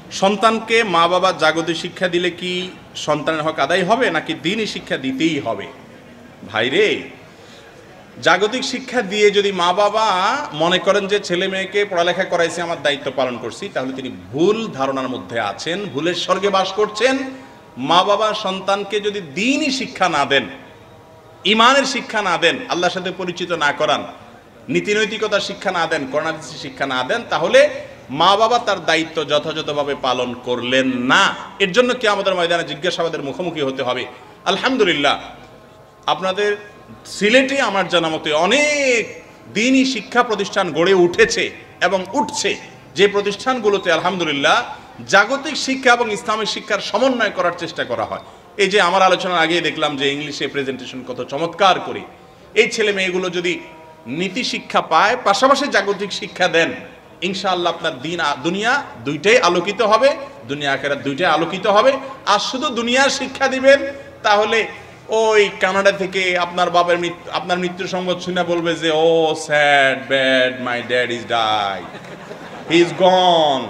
সন্তানকে মা বাবা জাগতিক শিক্ষা দিলে কি সন্তানের হক আদায় হবে নাকি দ্বীনি শিক্ষা দিতেই হবে? ভাইরে, জাগতিক শিক্ষা দিয়ে যদি মা বাবা মনে করেন যে ছেলে মেয়েকে পড়ালেখা করাইছে আমার দায়িত্ব পালন করছি, তাহলে তিনি ভুল ধারণার মধ্যে আছেন, ভুলের স্বর্গে বাস করছেন। মা বাবা সন্তানকে যদি দ্বীনি শিক্ষা না দেন, ইমানের শিক্ষা না দেন, আল্লাহর সাথে পরিচিত না করান, নীতিনৈতিকতার শিক্ষা না দেন, করোনা শিক্ষা না দেন, তাহলে মা বাবা তার দায়িত্ব যথাযথভাবে পালন করলেন না। এর জন্য কি আমাদের ময়দানে জিজ্ঞাসাবাদের মুখোমুখি হতে হবে। আলহামদুলিল্লাহ, আপনাদের সিলেটে আমার জানা মতে অনেক দ্বীনি শিক্ষা প্রতিষ্ঠান গড়ে উঠেছে এবং উঠছে, যে প্রতিষ্ঠানগুলোতে আলহামদুলিল্লাহ জাগতিক শিক্ষা এবং ইসলামিক শিক্ষার সমন্বয় করার চেষ্টা করা হয়। এই যে আমার আলোচনার আগে দেখলাম যে ইংলিশে প্রেজেন্টেশন কত চমৎকার করে। এই ছেলে মেয়েগুলো যদি নীতি শিক্ষা পায়, পাশাপাশি জাগতিক শিক্ষা দেন, ইনশাআল্লাহ আপনার দিন দুনিয়া দুইটাই আলোকিত হবে, দুনিয়া আখিরাত দুইটাই আলোকিত হবে। আর শুধু দুনিয়ার শিক্ষা দিবেন, তাহলে ওই কানাডা থেকে আপনার বাবার আপনার মৃত্যুর সংবাদ শুনে বলবে যে ও sad bad my dad is die, he is gone.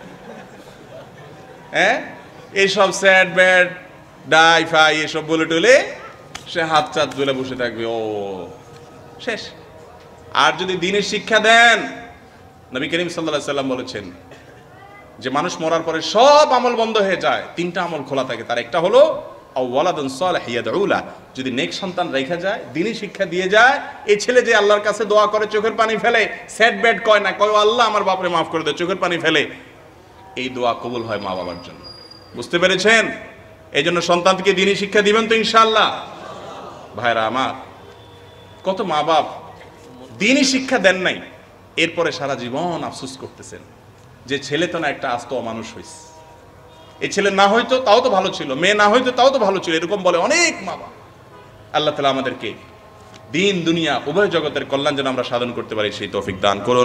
হ্যাঁ, এইসব স্যাড ব্যাড ডাই ফাই এসব বলে টলে সে হাত চাত তুলে বসে থাকবে, ও শেষ। আর যদি দ্বীনের শিক্ষা দেন, নবী করিম সাল্লাল্লাহু আলাইহি সাল্লাম বলেছেন যে মানুষ মরার পরে সব আমল বন্ধ হয়ে যায়, তিনটা আমল খোলা থাকে। তার একটা হলো ওয়ালাদুন সালিহ ইয়াদউ লাহু, যদি নেক সন্তান রেখে যায়, দ্বীনি শিক্ষা দিয়ে যায়। এই ছেলে যে আল্লাহর কাছে দোয়া করে, চোখের পানি ফেলে, স্যাড ব্যাড কয় না, কয় আল্লাহ আমার বাপরে মাফ করে দে, চোখের পানি ফেলে, এই দোয়া কবুল হয় মা বাবার জন্য। বুঝতে পেরেছেন? এই জন্য সন্তানকে দ্বীনি শিক্ষা দিবেন তো ইনশাআল্লাহ? ভাইরা আমার, কত মা বাপ দ্বীনি শিক্ষা দেন নাই, এরপরে সারা জীবন আফসোস করতেছেন যে ছেলে তো না একটা আস্ত অমানুষ হয়েছে, এই ছেলে না হয়তো তাও তো ভালো ছিল, মেয়ে না হয়তো তাও তো ভালো ছিল, এরকম বলে অনেক মা বাপ। আল্লাহ তাআলা আমাদেরকে দ্বীন দুনিয়া উভয় জগতের কল্যাণ যেন আমরা সাধন করতে পারি, সেই তৌফিক দান করুন।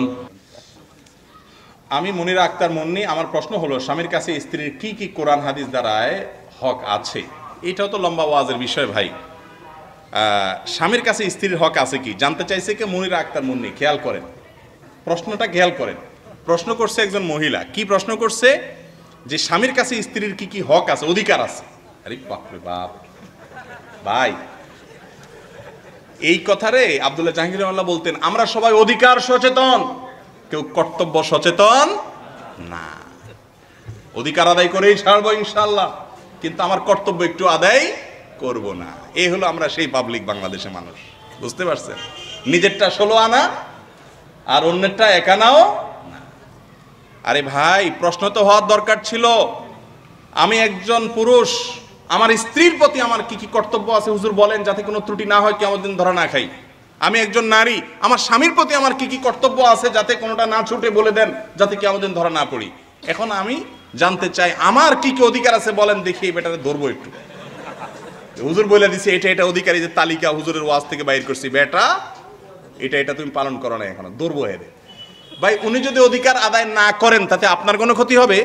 আমি মুনিরা আক্তার মুন্নি। আমার প্রশ্ন হলো, স্বামীর কাছে স্ত্রীর কি কি কোরআন হাদিস দ্বারায় হক আছে? এটাও তো লম্বা ওয়াজের বিষয় ভাই। স্বামীর কাছে স্ত্রীর হক আছে কি জানতে চাইছে কে? মুনিরা আক্তার মুন্নি। খেয়াল করেন প্রশ্নটা, খেয়াল করেন। প্রশ্ন করছে একজন মহিলা। কি প্রশ্ন করছে? যে স্বামীর কাছে স্ত্রীর কি কি হক আছে, অধিকার আছে। আরে বাপরে বাপ ভাই, এই কথারে আব্দুল্লাহ জাহাঙ্গীর রহমাতুল্লাহ বলতেন, আমরা সবাই অধিকার সচেতন, কেউ কর্তব্য সচেতন না। অধিকার আদায় করেই ছাড়বো ইনশাআল্লাহ, কিন্তু আমার কর্তব্য একটু আদায় করব না। এই হলো আমরা সেই পাবলিক বাংলাদেশের মানুষ। বুঝতে পারছেন? নিজেরটা 16 আনা আর অন্যেরটা 1 আনাও না। আরে ভাই, প্রশ্ন তো হওয়ার দরকার ছিল, আমি একজন পুরুষ, আমার স্ত্রীর প্রতি আমার কি কি কর্তব্য আছে হুজুর বলেন, যাতে কোনো ত্রুটি না হয়, কিয়ামত দিন ধরা না খাই। আমি একজন নারী, আমার স্বামীর প্রতি আমার কি কি কর্তব্য আছে, যাতে কোনোটা না ছুটে বলে দেন, যাতে কিয়ামত দিন ধরা না পড়ি। এখন আমি জানতে চাই আমার কি কি অধিকার আছে বলেন দেখি, বেটারে ধরবো একটু। হুজুর বলে দিছে এটা এটা অধিকারী, যে তালিকা হুজুরের ওয়াজ থেকে বাইর করছি, বেটা এটা এটা তুমি পালন করো না, এখনো ধরবো হেরে। ভাই, উনি যদি অধিকার আদায় না করেন তাতে আপনার কোনো ক্ষতি হবে?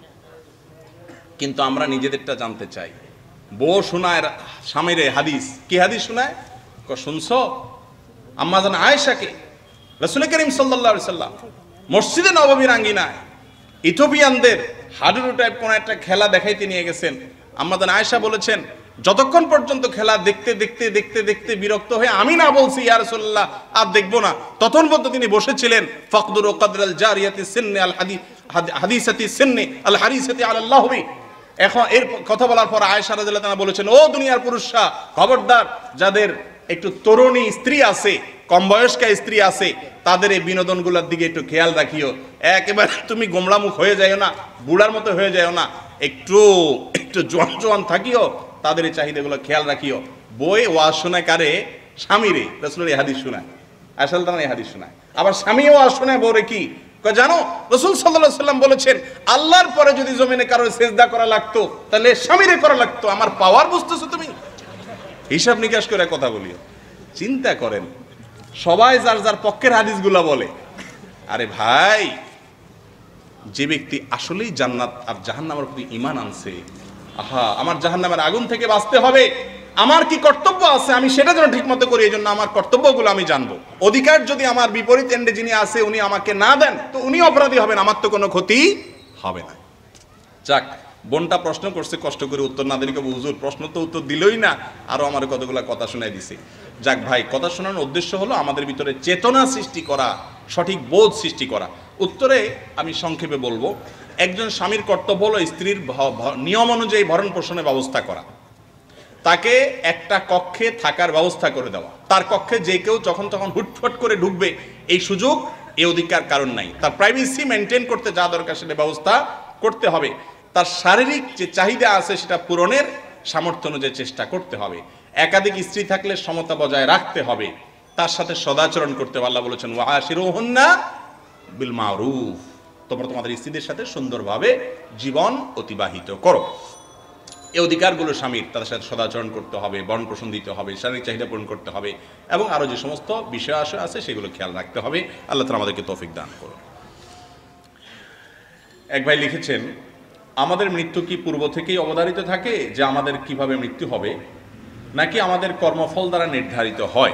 কিন্তু আমরা নিজেদেরটা জানতে চাই। বউ শোনায় স্বামীরে হাদিস। কি হাদিস শোনায়? শুনছো আম্মা জান আয়েশাকে রাসূল করিম সাল্লাল্লাহু আলাইহি সাল্লাম মসজিদে নববীর আঙ্গিনায় ইথিওপিয়ানদের হাডুডু টাইপ কোন একটা খেলা দেখাইতে নিয়ে গেছেন। আম্মা জান আয়েশা বলেছেন, যতক্ষণ পর্যন্ত খেলা দেখতে দেখতে দেখতে দেখতে বিরক্ত হয়ে আমি না বলছি ইয়া রাসূলুল্লাহ আর দেখবো না, ততক্ষণ পর্যন্ত তিনি বসেছিলেন। ফাকদুর কদরাল জারিয়াতি সিন্নি আল হাদিসাতি সিন্নি আল হারিসাতি আলাল্লাহ। এখন এর কথা বলার পর আয়েশা রাদিয়াল্লাহু তাআলা বলেছেন, ও দুনিয়ার পুরুষরা, খবরদার, যাদের একটু তরুণী স্ত্রী আছে, কম বয়স্কা স্ত্রী আছে, তাদের এই বিনোদনগুলোর দিকে একটু খেয়াল রাখিও। একেবারে তুমি গোমড়ামুখ হয়ে যাও না, বুড়ার মতো হয়ে যাও না, একটু একটু জোয়ান জোয়ান থাকিও, তাদের এই চাহিদাগুলো খেয়াল রাখিও। বই ওয়াজ শোনায় কারে? স্বামীরে। রাসূলের এই হাদিস শোনায়, আয়েশা রাদিয়াল্লাহু তাআলা এই হাদিস শোনায়। আবার স্বামীও ওয়াজ শোনায় বউরে। কি জানো, রাসূল সাল্লাল্লাহু আলাইহি সাল্লাম বলেছেন, আল্লাহর পরে যদি জমিনে কারো সিজদা করা লাগতো তাহলে স্বামীরে করা লাগতো। আমার পাওয়ার বুঝতেছো তুমি? হিসাব নিকাশ করে কথা বলিও। চিন্তা করেন, সবাই যার যার পক্ষের হাদিসগুলা বলে। আরে ভাই, যে ব্যক্তি আসলেই জান্নাত আর জাহান্নামের প্রতি ঈমান আনছে, আহা আমার জাহান্নামের আগুন থেকে বাঁচতে হবে, আমার কি কর্তব্য আছে আমি সেটা যেন ঠিক মতো করি, এই জন্য আমার কর্তব্যগুলো আমি জানবো। অধিকার যদি আমার বিপরীত এন্ডে যিনি আছে উনি আমাকে না দেন, তো উনি অপরাধী হবেন, আমার তো কোনো ক্ষতি হবে না। যাক, বোনটা প্রশ্ন করছে, কষ্ট করে উত্তর না দিলে হুজুর প্রশ্ন তো উত্তর দিলই না, আরো আমার কতগুলা কথা শোনাই দিছে। যাক ভাই, কথা শোনানোর উদ্দেশ্য হলো আমাদের ভিতরে চেতনা সৃষ্টি করা, সঠিক বোধ সৃষ্টি করা। উত্তরে আমি সংক্ষেপে বলবো, একজন স্বামীর কর্তব্য হলো স্ত্রীর নিয়ম অনুযায়ী ভরণ পোষণের ব্যবস্থা করা, তাকে একটা কক্ষে থাকার ব্যবস্থা করে দেওয়া। তার কক্ষে যে কেউ যখন তখন হুটফট করে ঢুকবে এই সুযোগ, এই অধিকার কারণ নাই। তার প্রাইভেসি মেনটেন করতে যা দরকার সেটা ব্যবস্থা করতে হবে। তার শারীরিক যে চাহিদা আছে সেটা পূরণের সামর্থ্য অনুযায়ী চেষ্টা করতে হবে। একাধিক স্ত্রী থাকলে সমতা বজায় রাখতে হবে, তার সাথে সদাচরণ করতে হবে। আল্লাহ বলেছেন ওয়াশিরুহুন্না বিল মারুফ, তোমরা তোমাদের স্ত্রীদের সাথে সুন্দরভাবে জীবন অতিবাহিত করো। এই অধিকারগুলো স্বামীর, তাদের সাথে সদাচরণ করতে হবে, বরণ পোষণ দিতে হবে, শারীরিক চাহিদা পূরণ করতে হবে এবং আরও যে সমস্ত বিষয় আশয় আছে সেগুলো খেয়াল রাখতে হবে। আল্লাহ তাআলা আমাদেরকে তৌফিক দান করুন। এক ভাই লিখেছেন, আমাদের মৃত্যু কি পূর্ব থেকেই অবধারিত থাকে যে আমাদের কিভাবে মৃত্যু হবে, নাকি আমাদের কর্মফল দ্বারা নির্ধারিত হয়?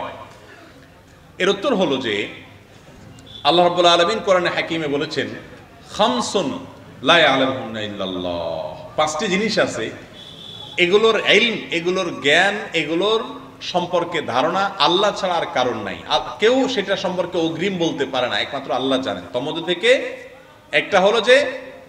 এর উত্তর হলো যে আল্লাহ রাব্বুল আলামিন কোরআনে হাকিমে বলেছেন, খামসুন লা ইয়ালামুহুন্না ইল্লাল্লাহ, পাঁচটি জিনিস আছে, এগুলোর ইলম, এগুলোর জ্ঞান, এগুলোর সম্পর্কে ধারণা আল্লাহ ছাড়া আর কারণ নাই। কেউ সেটা সম্পর্কে অগ্রিম বলতে পারে না, একমাত্র আল্লাহ জানেন। তার মধ্যে থেকে একটা হলো যে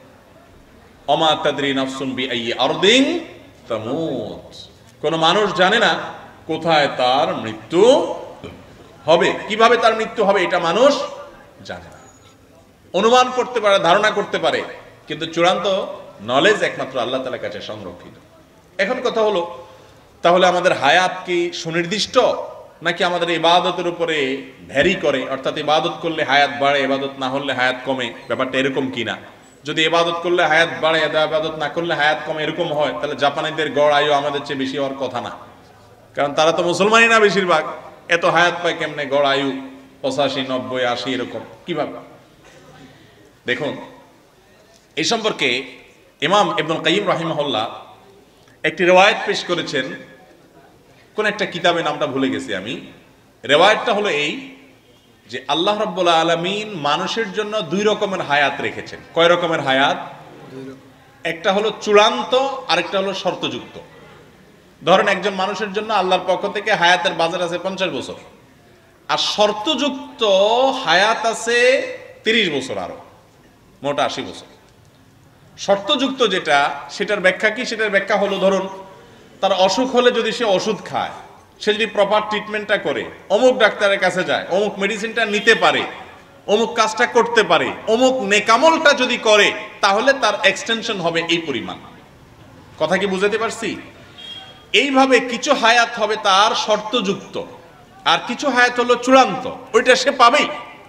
অমা তাদরি নাফসুন বিআইয়ি আরদিন তামুত, কোন মানুষ জানে না কোথায় তার মৃত্যু হবে, কিভাবে তার মৃত্যু হবে, এটা মানুষ জানে না। অনুমান করতে পারে, ধারণা করতে পারে, কিন্তু চূড়ান্ত নলেজ একমাত্র আল্লাহ তাআলার কাছে সংরক্ষিত। এখন কথা হলো, তাহলে আমাদের হায়াত কি সুনির্দিষ্ট, নাকি আমাদের ইবাদতের উপরে ভ্যারি করে? অর্থাৎ ইবাদত করলে হায়াত বাড়ে, ইবাদত না হলে হায়াত কমে, ব্যাপারটা এরকম কিনা? যদি ইবাদত করলে হায়াত বাড়ে, ইবাদত না করলে হায়াত কমে, এরকম হয়, তাহলে জাপানিদের গড় আয়ু আমাদের চেয়ে বেশি হওয়ার কথা না, কারণ তারা তো মুসলমানই না বেশিরভাগ। এত হায়াত পায় কেমনে? গড় আয়ু 85, 90, 80 এরকম কিভাবে? দেখুন, এই সম্পর্কে ইমাম ইবনুল কাইয়িম রাহিমাহুল্লাহ একটি রিওয়ায়াত পেশ করেছেন, কোন একটা কিতাবে, নামটা ভুলে গেছি আমি। রিওয়ায়াতটা হলো এই যে আল্লাহ রাব্বুল আলামিন মানুষের জন্য দুই রকমের হায়াত রেখেছেন। কয় রকমের হায়াত? একটা হলো চূড়ান্ত, আরেকটা হলো শর্তযুক্ত। ধরেন একজন মানুষের জন্য আল্লাহর পক্ষ থেকে হায়াতের বাজার আছে 50 বছর, আর শর্তযুক্ত হায়াত আছে 30 বছর, আরো মোট 80 বছর। শর্তযুক্ত যেটা, সেটার ব্যাখ্যা কি? সেটার ব্যাখ্যা হলো, ধরুন তার অসুখ হলে যদি সে ওষুধ খায়, সে যদি প্রপার ট্রিটমেন্টটা করে, অমুক ডাক্তারের কাছে যায়, অমুক মেডিসিনটা নিতে পারে, অমুক কাজটা করতে পারে, অমুক নেকামলটা যদি করে, তাহলে তার এক্সটেনশন হবে এই পরিমাণ। কথা কি বুঝাতে পারছি? এইভাবে কিছু হায়াত হবে তার শর্তযুক্ত, আর কিছু হায়াত হলো চূড়ান্ত, ওইটা সে পাবেই।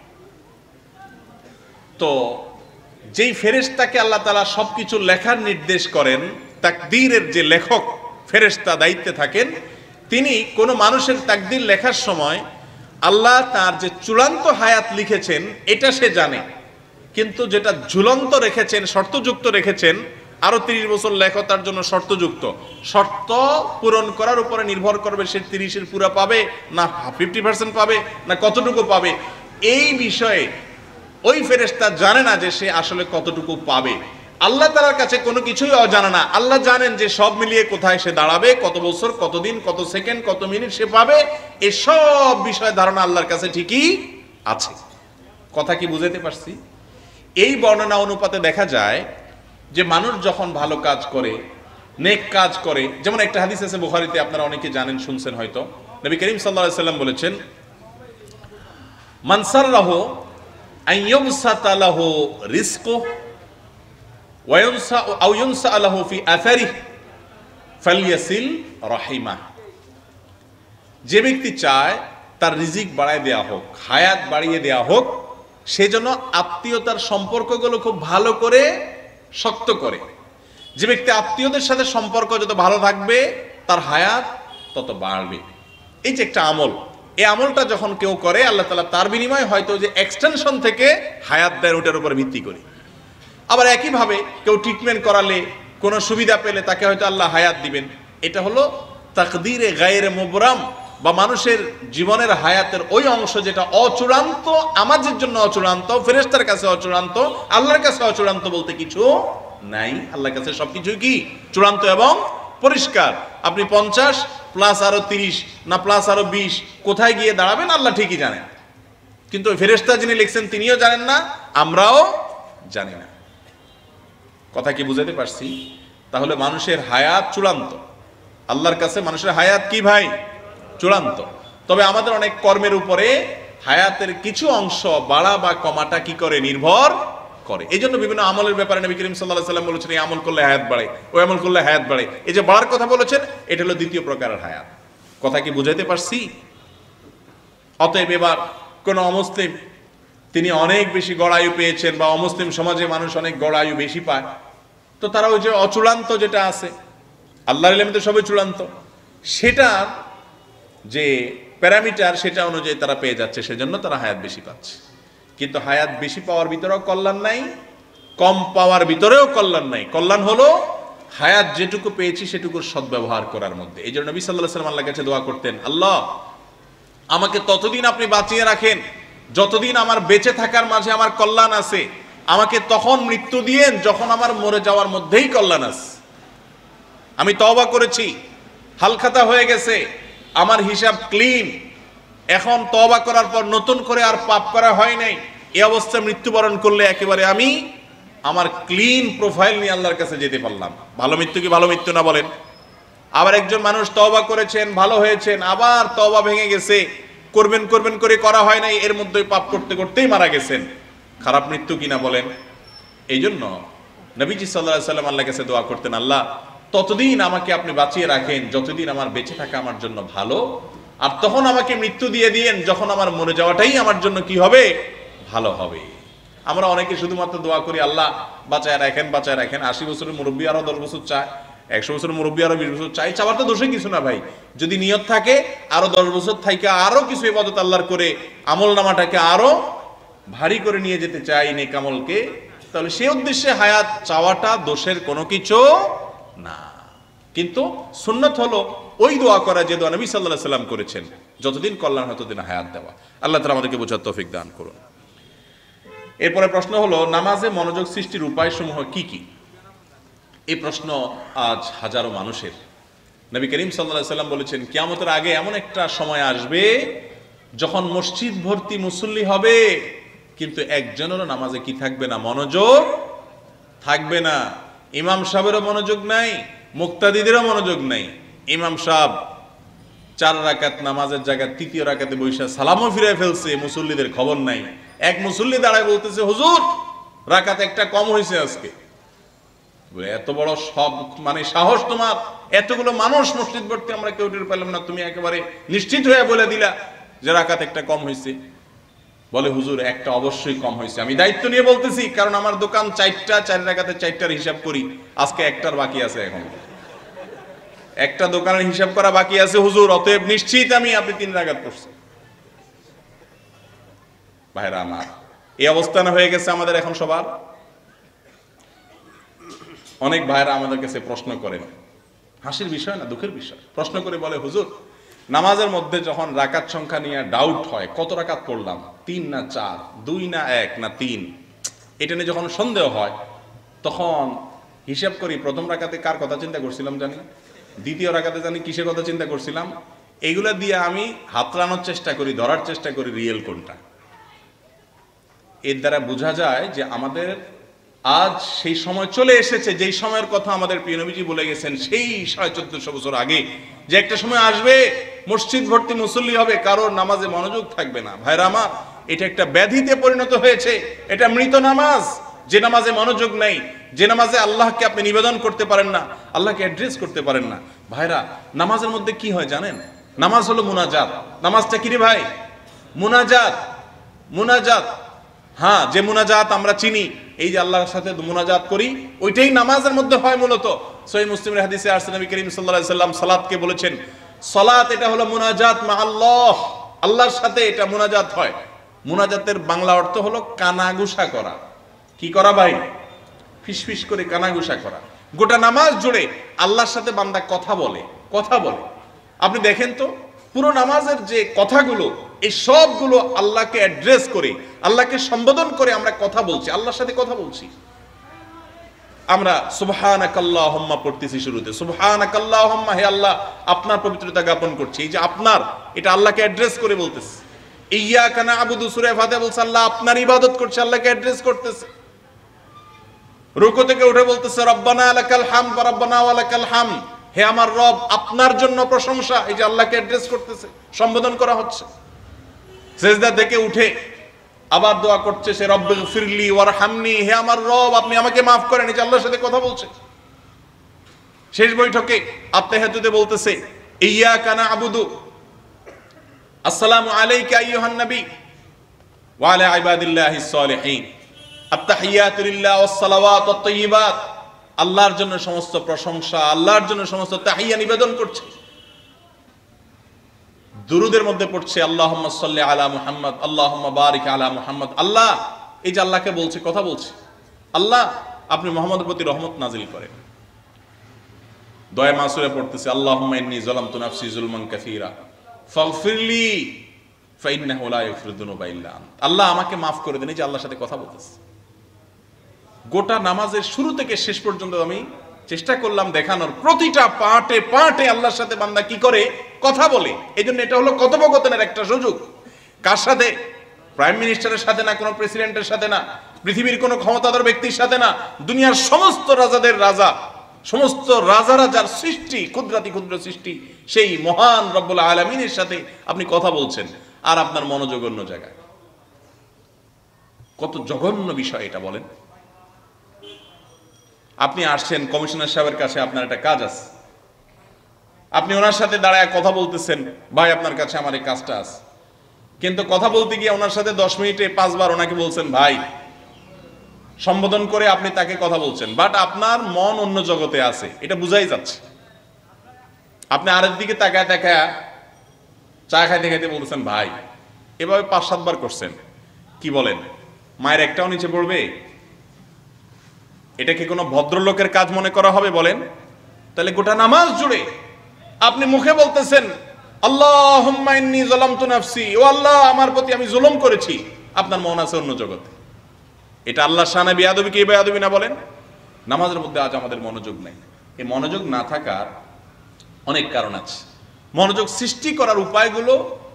তো যেই ফেরেশতাকে আল্লাহ তাআলা সবকিছু লেখার নির্দেশ করেন, তাকদীরের যে লেখক ফেরেশতা দায়িত্বে থাকেন, তিনি কোনো মানুষের তাকদীর লেখার সময় আল্লাহ তার যে চূড়ান্ত হায়াত লিখেছেন এটা সে জানে, কিন্তু যেটা ঝুলন্ত রেখেছেন, শর্তযুক্ত রেখেছেন, আরো 30 বছর লেখো তার জন্য শর্তযুক্ত, শর্ত পূরণ করার উপরে নির্ভর করবে সে 30-এর পুরা পাবে না 50% পাবে না কতটুকু পাবে। এই বিষয়ে ওই ফেরেশতা জানে না যে সে আসলে কতটুকু পাবে। আল্লাহ তাআলার কাছে কোনো কিছুই অজানা না। আল্লাহ জানেন যে সব মিলিয়ে কোথায় সে দাঁড়াবে, কত বছর, কত দিন, কত সেকেন্ড, কত মিনিট সে পাবে, এই সব বিষয়ে ধারণা আল্লাহর কাছে ঠিকই আছে। কথা কি বুঝাতে পারছি? এই বর্ণনা অনুপাতে দেখা যায় যে মানুষ যখন ভালো কাজ করে, নেক কাজ করে, যেমন একটা হাদিস আছে বুখারীতে, আপনারা অনেকে জানেন, শুনছেন হয়তো। নবী করিম সাল্লাল্লাহু আলাইহি সাল্লাম বলেছেন, মান সাররাহু আন ইউবসাতা লাহু রিজকুহু ওয়া ইউনসা লাহু ফি আথারিহি ফালইয়াসিল রাহিমাহ। যে ব্যক্তি চায় তার রিজিক বাড়ায় দেয়া হোক, হায়াত বাড়িয়ে দেয়া হোক, সেজন্য আত্মীয়তার সম্পর্কগুলো খুব ভালো করে শক্ত করে। যে ব্যক্তি আত্মীয়দের সাথে সম্পর্ক যত ভালো থাকবে তার হায়াত তত বাড়বে। এই যে একটা আমল, এই আমলটা যখন কেউ করে, আল্লাহ তাআলা তার বিনিময়ে হয়তো যে এক্সটেনশন থেকে হায়াত দেন, ওটার উপর ভিত্তি করে। আবার একইভাবে কেউ ট্রিটমেন্ট করালে, কোনো সুবিধা পেলে তাকে হয়তো আল্লাহ হায়াত দিবেন। এটা হলো তাকদীরে গায়রে মুবরাম, বা মানুষের জীবনের হায়াতের ওই অংশ যেটা অচূড়ান্ত, আমাদের জন্য অচূড়ান্ত, ফেরেশতার কাছে অচূড়ান্ত, আল্লাহর কাছে অচূড়ান্ত বলতে কিছু নাই। আল্লাহর কাছে সবকিছু কি চূড়ান্ত এবং পরিষ্কার। আপনি 50 প্লাস আরো 30 না প্লাস আরো 20 কোথায় গিয়ে দাঁড়াবেন আল্লাহ ঠিকই জানেন, কিন্তু ওই ফেরেশতা যিনি লিখছেন তিনিও জানেন না, আমরাও জানি না। কথা কি বুঝাতে পারছি? তাহলে মানুষের হায়াত চূড়ান্ত, আল্লাহর কাছে মানুষের হায়াত কি ভাই? চূড়ান্ত। তবে আমাদের অনেক কর্মের উপরে হায়াতের কিছু অংশ বাড়া বা কমাটা কি করে? নির্ভর করে। এই জন্য বিভিন্ন আমলের ব্যাপারে নবী করিম সাল্লাল্লাহু আলাইহি ওয়াসাল্লাম বলেছেন এই আমল করলে হায়াত বাড়ে, ওই আমল করলে হায়াত বাড়ে। এই যে বাড়ার কথা বলেছেন এটা হলো দ্বিতীয় প্রকারের হায়াত। কথা কি বুঝাইতে পারছি? অতএব এবার কোন অমুসলিম তিনি অনেক বেশি গড়ায়ু পেয়েছেন বা অমুসলিম সমাজে মানুষ অনেক গড়ায়ু বেশি পায়, তো তারা ওই যে অচূড়ান্ত যেটা আছে, আল্লাহর ইলমে তো সবই চূড়ান্ত, সেটা যে প্যারামিটার সেটা অনুযায়ী তারা পেয়ে যাচ্ছে, সেজন্য তারা হায়াত বেশি পাচ্ছে। কিন্তু হায়াত বেশি পাওয়ার ভিতরেও কল্যাণ নাই, কম পাওয়ার ভিতরেও কল্যাণ নাই। কল্যাণ হলো হায়াত যেটুকু পেয়েছি সেটুকুর সদ্ব্যবহার করার মধ্যে। এই জন্য নবী সাল্লাল্লাহু আলাইহি ওয়াসাল্লাম আল্লাহর কাছে দোয়া করতেন, আল্লাহ আমাকে ততদিন আপনি বাঁচিয়ে রাখেন যতদিন আমার বেঁচে থাকার মাঝে আমার কল্যাণ আছে, আমাকে তখন মৃত্যু দিয়েন যখন আমার মরে যাওয়ার মধ্যেই কল্যাণ আছে। আমি তওবা করেছি, হালখাতা হয়ে গেছে, আমার হিসাব ক্লিন, এখন তওবা করার পর নতুন করে আর পাপ করা হয় নাই, এই অবস্থায় মৃত্যুবরণ করলে একেবারে আমি আমার ক্লিন প্রোফাইল নিয়ে আল্লাহর কাছে যেতে পারলাম। ভালো মৃত্যু কি ভালো মৃত্যু না বলেন? আবার একজন মানুষ তওবা করেছেন, ভালো হয়েছেন, আবার তওবা ভেঙে গেছে, করবেন করবেন করে করা হয় নাই, এর মধ্যে পাপ করতে করতেই মারা গেছেন, খারাপ মৃত্যু কিনা বলেন? এই জন্য নবীজি সাল্লাল্লাহু আলাইহি ওয়াসাল্লাম আল্লাহর কাছে দোয়া করতেন, আল্লাহ ততদিন আমাকে আপনি বাঁচিয়ে রাখেন যতদিন আমার বেঁচে থাকা আমার জন্য ভালো, আর তখন আমাকে মৃত্যু দিয়ে দিয়েন যখন আমার মরে যাওয়াটাই আমার জন্য কি হবে? ভালো হবে। আমরা অনেকে শুধুমাত্র দোয়া করি আল্লাহ বাঁচায় রাখেন, বাঁচায় রাখেন। 80 বছরের মুরব্বী আরো 10 বছর চায়, 100 বছরের মুরব্বী আরো 20 বছর চাই। চাওয়ার তো দোষে কিছু না ভাই, যদি নিয়ত থাকে আরো 10 বছর থাইকা আরো কিছু ইবাদত আল্লাহর করে আমল নামাটাকে আরো ভারী করে নিয়ে যেতে চাই নেক আমলকে, তাহলে সেই উদ্দেশ্যে হায়াত চাওয়াটা দোষের কোনো কিছু না। কিন্তু সুন্নাত হলো ওই দোয়া করা যে দোয়া নবী সাল্লাল্লাহু আলাইহি ওয়াসাল্লাম করেছেন, যতদিন কল্যাণ হয় ততদিন হায়াত দেওয়া। আল্লাহ তাআলা আমাদেরকে বোঝার তৌফিক দান করুন। এরপরে প্রশ্ন হলো নামাজে মনোযোগ সৃষ্টির উপায়সমূহ কি কি? এই প্রশ্ন আজ হাজারো মানুষের। নবী করিম সাল্লাল্লাহু আলাইহি ওয়াসাল্লাম বলেছেন কিয়ামতের আগে এমন একটা সময় আসবে যখন মসজিদ ভর্তি মুসল্লি হবে, কিন্তু একজনেরও নামাজে কি থাকবে না? মনোযোগ থাকবে না। ইমাম সাহেবেরও মনোযোগ নাই, মুক্তাদিদেরও মনোযোগ নাই। ইমাম সাহেব 4 রাকাত নামাজের জায়গায় 3য় রাকাতে বসে সালামও ফিরে ফেলছে, মুসল্লিদের খবর নাই। এক মুসল্লি দাঁড়ায় বলতেছে, হুজুর রাকাত একটা কম হয়েছে আজকে। এত বড় সব মানে সাহস তোমার, এতগুলো মানুষ মসজিদ ভর্তি আমরা কেউ টের পেলাম না, তুমি একেবারে নিশ্চিত হয়ে বলে দিলা যে রাকাত একটা কম হয়েছে। বলে হুজুর একটা অবশ্যই কম হয়েছে, আমি দায়িত্ব নিয়ে বলতেছি, কারণ আমার দোকান 4টা, 4 রাকাতে 4টার হিসাব করি, আজকে একটার বাকি আছে, এখন একটা দোকানের হিসাব করা বাকি আছে হুজুর, অতএব নিশ্চিত আমি আপনি 3 রাকাত পড়ছেন। ভাইরা আমার, এই অবস্থান হয়ে গেছে আমাদের এখন সবার। অনেক ভাইরা আমাদের কাছে প্রশ্ন করেন, হাসির বিষয় না দুঃখের বিষয়, প্রশ্ন করে বলে হুজুর নামাজের মধ্যে যখন রাকাত সংখ্যা নিয়ে ডাউট হয়, কত রাকাত পড়লাম, 3 না 4, 2 না 1 না 3, এটা নিয়ে যখন সন্দেহ হয় তখন হিসাব করি প্রথম রাকাতে কার কথা চিন্তা করছিলাম জানি, দ্বিতীয় রাকাতে জানি কিসের কথা চিন্তা করছিলাম, এইগুলা দিয়ে আমি হাতড়ানোর চেষ্টা করি, ধরার চেষ্টা করি রিয়েল কোনটা। এর দ্বারা বোঝা যায় যে আমাদের আজ সেই সময় চলে এসেছে যেই সময়ের কথা আমাদের প্রিয় নবীজি বলে গেছেন সেই 1450 বছর আগে, যে একটা সময় আসবে মসজিদ ভর্তি মুসল্লি হবে, কারোর নামাজে মনোযোগ থাকবে না। ভাইরা আমার, এটা একটা ব্যাধিতে পরিণত হয়েছে, এটা মৃত নামাজ। যে নামাজে মনোযোগ নেই, যে নামাজে আল্লাহকে আপনি নিবেদন করতে পারেন না, আল্লাহকে অ্যাড্রেস করতে পারেন না। ভাইরা নামাজের মধ্যে কি হয় জানেন? নামাজ হলো মুনাজাত। নামাজটা কি রে ভাই? মুনাজাত। মুনাজাত, হ্যাঁ, যে মুনাজাত আমরা চিনি, এই যে আল্লাহর সাথে মুনাজাত করি, ওইটাই নামাজের মধ্যে হয় মূলত। সহিহ মুসলিমের হাদিসে আসছে নবী করিম সাল্লাল্লাহু আলাইহি ওয়াসাল্লাম সালাতকে বলেছেন সালাত এটা হলো মুনাজাত মা আল্লাহ, আল্লাহর সাথে এটা মুনাজাত হয়। মুনাজাতের বাংলা অর্থ হলো কানাঘুষা করা। কি করা ভাই? ফিসফিস করে কানাঘুষা করা। গোটা নামাজ জুড়ে আল্লাহর সাথে বান্দা কথা বলে, কথা বলে। আপনি দেখেন তো পুরো নামাজের যে কথাগুলো, এই সবগুলো আল্লাহকে অ্যাড্রেস করে, আল্লাহকে সম্বোধন করে আমরা কথা বলছি, আল্লাহর সাথে কথা বলছি। আমরা সুবহানাকাল্লাহুম্মা পড়তেছি শুরুতে, সুবহানাকাল্লাহুম্মা, হে আল্লাহ আপনার পবিত্রতা জ্ঞাপন করছি। এই যে আপনার, এটা আল্লাহকে অ্যাড্রেস করে বলতেছে। ইয়্যাকা না'বুদু, সূরা ফাতিহা বলছে আল্লাহ আপনার ইবাদত করছে, আল্লাহকে অ্যাড্রেস করতেছে। রুকু থেকে উঠে বলতেছে রব্বানা লাকাল হামদ ওয়া রব্বানা ওয়া লাকাল হামদ, হে আমার রব আপনার জন্য প্রশংসা। এই যে আল্লাহকে অ্যাড্রেস করতেছে, সম্বোধন করা হচ্ছে। সিজদা থেকে উঠে আবার দোয়া করছে সে, রব্বিগফিরলি ওয়ারহামনি, হে আমার রব আপনি আমাকে মাফ করেন। এই যে আল্লাহর সাথে কথা বলছে। শেষ বৈঠকে আত্তাহিয়াতুতে বলতেছে ইয়্যাকা না'বুদু, আসসালামু আলাইকা আইয়ুহান নবী ওয়া আলা ইবাদিল্লাহিস সালিহিন, আত্তাহিয়াতু লিল্লাহ ওয়াস সালাওয়াতু ওয়াত তাইয়্যিবাত, আল্লাহর জন্য সমস্ত প্রশংসা, আল্লাহর জন্য সমস্ত তাহিয়া নিবেদন করছে। দুরুদের মধ্যে পড়ছে আল্লাহুম্মা সাল্লি আলা মুহাম্মদ, আল্লাহুম্মা বারিক আলা মুহাম্মদ। আল্লাহ, এই যে আল্লাহকে বলছে, কথা বলছে, আল্লাহ আপনি মুহাম্মদের প্রতি রহমত নাজিল করেন। দোয়া মাসুরে পড়তেছে আল্লাহুম্মা ইন্নী যালামতু নাফসি যুলমান কাসীরা ফাগফিরলি ফাইন্নাহু লা ইয়াগফিরুদ যুনুবা ইল্লা আনত। আল্লাহ আমাকে মাফ করে দেন। এই যে আল্লাহর সাথে কথা বলতেছে। গোটা নামাজের শুরু থেকে শেষ পর্যন্ত আমি চেষ্টা করলাম দেখানোর, প্রতিটা পার্টে পার্টে আল্লাহর সাথে বান্দা কি করে কথা বলে। এই জন্য এটা হলো কথোপকথনের একটা সুযোগ। কার সাথে? প্রাইম মিনিস্টারের সাথে না, কোনো প্রেসিডেন্টের সাথে না, পৃথিবীর কোনো ক্ষমতাধর ব্যক্তির সাথে না, দুনিয়ার সমস্ত রাজাদের রাজা, সমস্ত রাজারা যার সৃষ্টি, ক্ষুদ্রাতি ক্ষুদ্র সৃষ্টি, সেই মহান রব্বুল আলামিনের সাথে আপনি কথা বলছেন, আর আপনার মনোযোগ অন্য জায়গায়। কত জঘন্য বিষয় এটা বলেন। আপনি আসছেন কমিশনার সাহেবের কাছে, আপনার একটা কাজ আছে, আপনি ওনার সাথে দাঁড়ায় কথা বলতেছেন, ভাই আপনার কাছে আমার এই কাজটা আছে, কিন্তু কথা বলতে গিয়ে ওনার সাথে 10 মিনিটে 5 বার ওনাকে বলছেন ভাই, সম্বোধন করে আপনি তাকে কথা বলছেন, বাট আপনার মন অন্য জগতে আছে, এটা বুঝাই যাচ্ছে। আপনি আরেক দিকে তাকায় তাকায় চা খাইতে খাইতে বলতেছেন ভাই, এভাবে 5-7 বার করছেন, কি বলেন মায়ের একটাও নিচে পড়বে? এটা কি কোনো ভদ্রলোকের কাজ মনে করা হবে বলেন? তাহলে গোটা নামাজ জুড়ে আপনি মুখে বলতেছেন আল্লাহুম্মা ইন্নী যালামতু নাফসি, ও আল্লাহ আমার প্রতি আমি জুলুম করেছি, আপনার মন আছে অন্য জগতে। এটা আল্লাহর শানে বেয়াদবি কি বেয়াদবি না বলেন? নামাজের মধ্যে আজ আমাদের মনোযোগ নাই। এই মনোযোগ না থাকার অনেক কারণ আছে। মনোযোগ সৃষ্টি করার উপায়গুলো,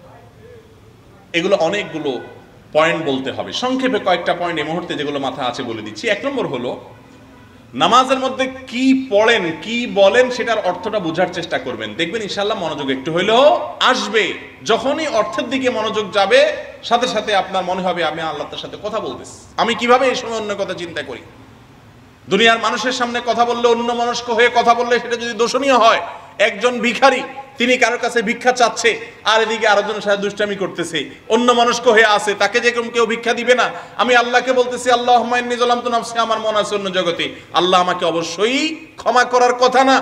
এগুলো অনেকগুলো পয়েন্ট বলতে হবে। সংক্ষেপে কয়েকটা পয়েন্ট এই মুহূর্তে যেগুলো মাথা আছে বলে দিচ্ছি। 1 নম্বর হলো, নামাজের মধ্যে কি পড়েন, কি বলেন, সেটার অর্থটা বোঝার চেষ্টা করবেন। দেখবেন ইনশাআল্লাহ মনোযোগ একটু হইলেও আসবে। যখনই অর্থের দিকে মনোযোগ যাবে, সাথে সাথে আপনার মনে হবে আমি আল্লাহর সাথে কথা বলতেছি। আমি কিভাবে এই সময় অন্য কথা চিন্তা করি। দুনিয়ার মানুষের সামনে কথা বললে, অন্য মনস্ক হয়ে কথা বললে, সেটা যদি দোষণীয় হয়, একজন ভিখারি তিনি কারোর কাছে ভিক্ষা চাচ্ছে, আর এদিকে আরেকজনের সাথে দুষ্টামি করতেছে, অন্য মনস্ক হয়ে আছে, তাকে যে কেউ ভিক্ষা দিবে না। আমি আল্লাহকে বলতেছি আল্লাহুম্মা ইন্নী যালামতু নাফসি, আমার মন আছে অন্য জগতে, আল্লাহ আমাকে অবশ্যই ক্ষমা করার কথা না।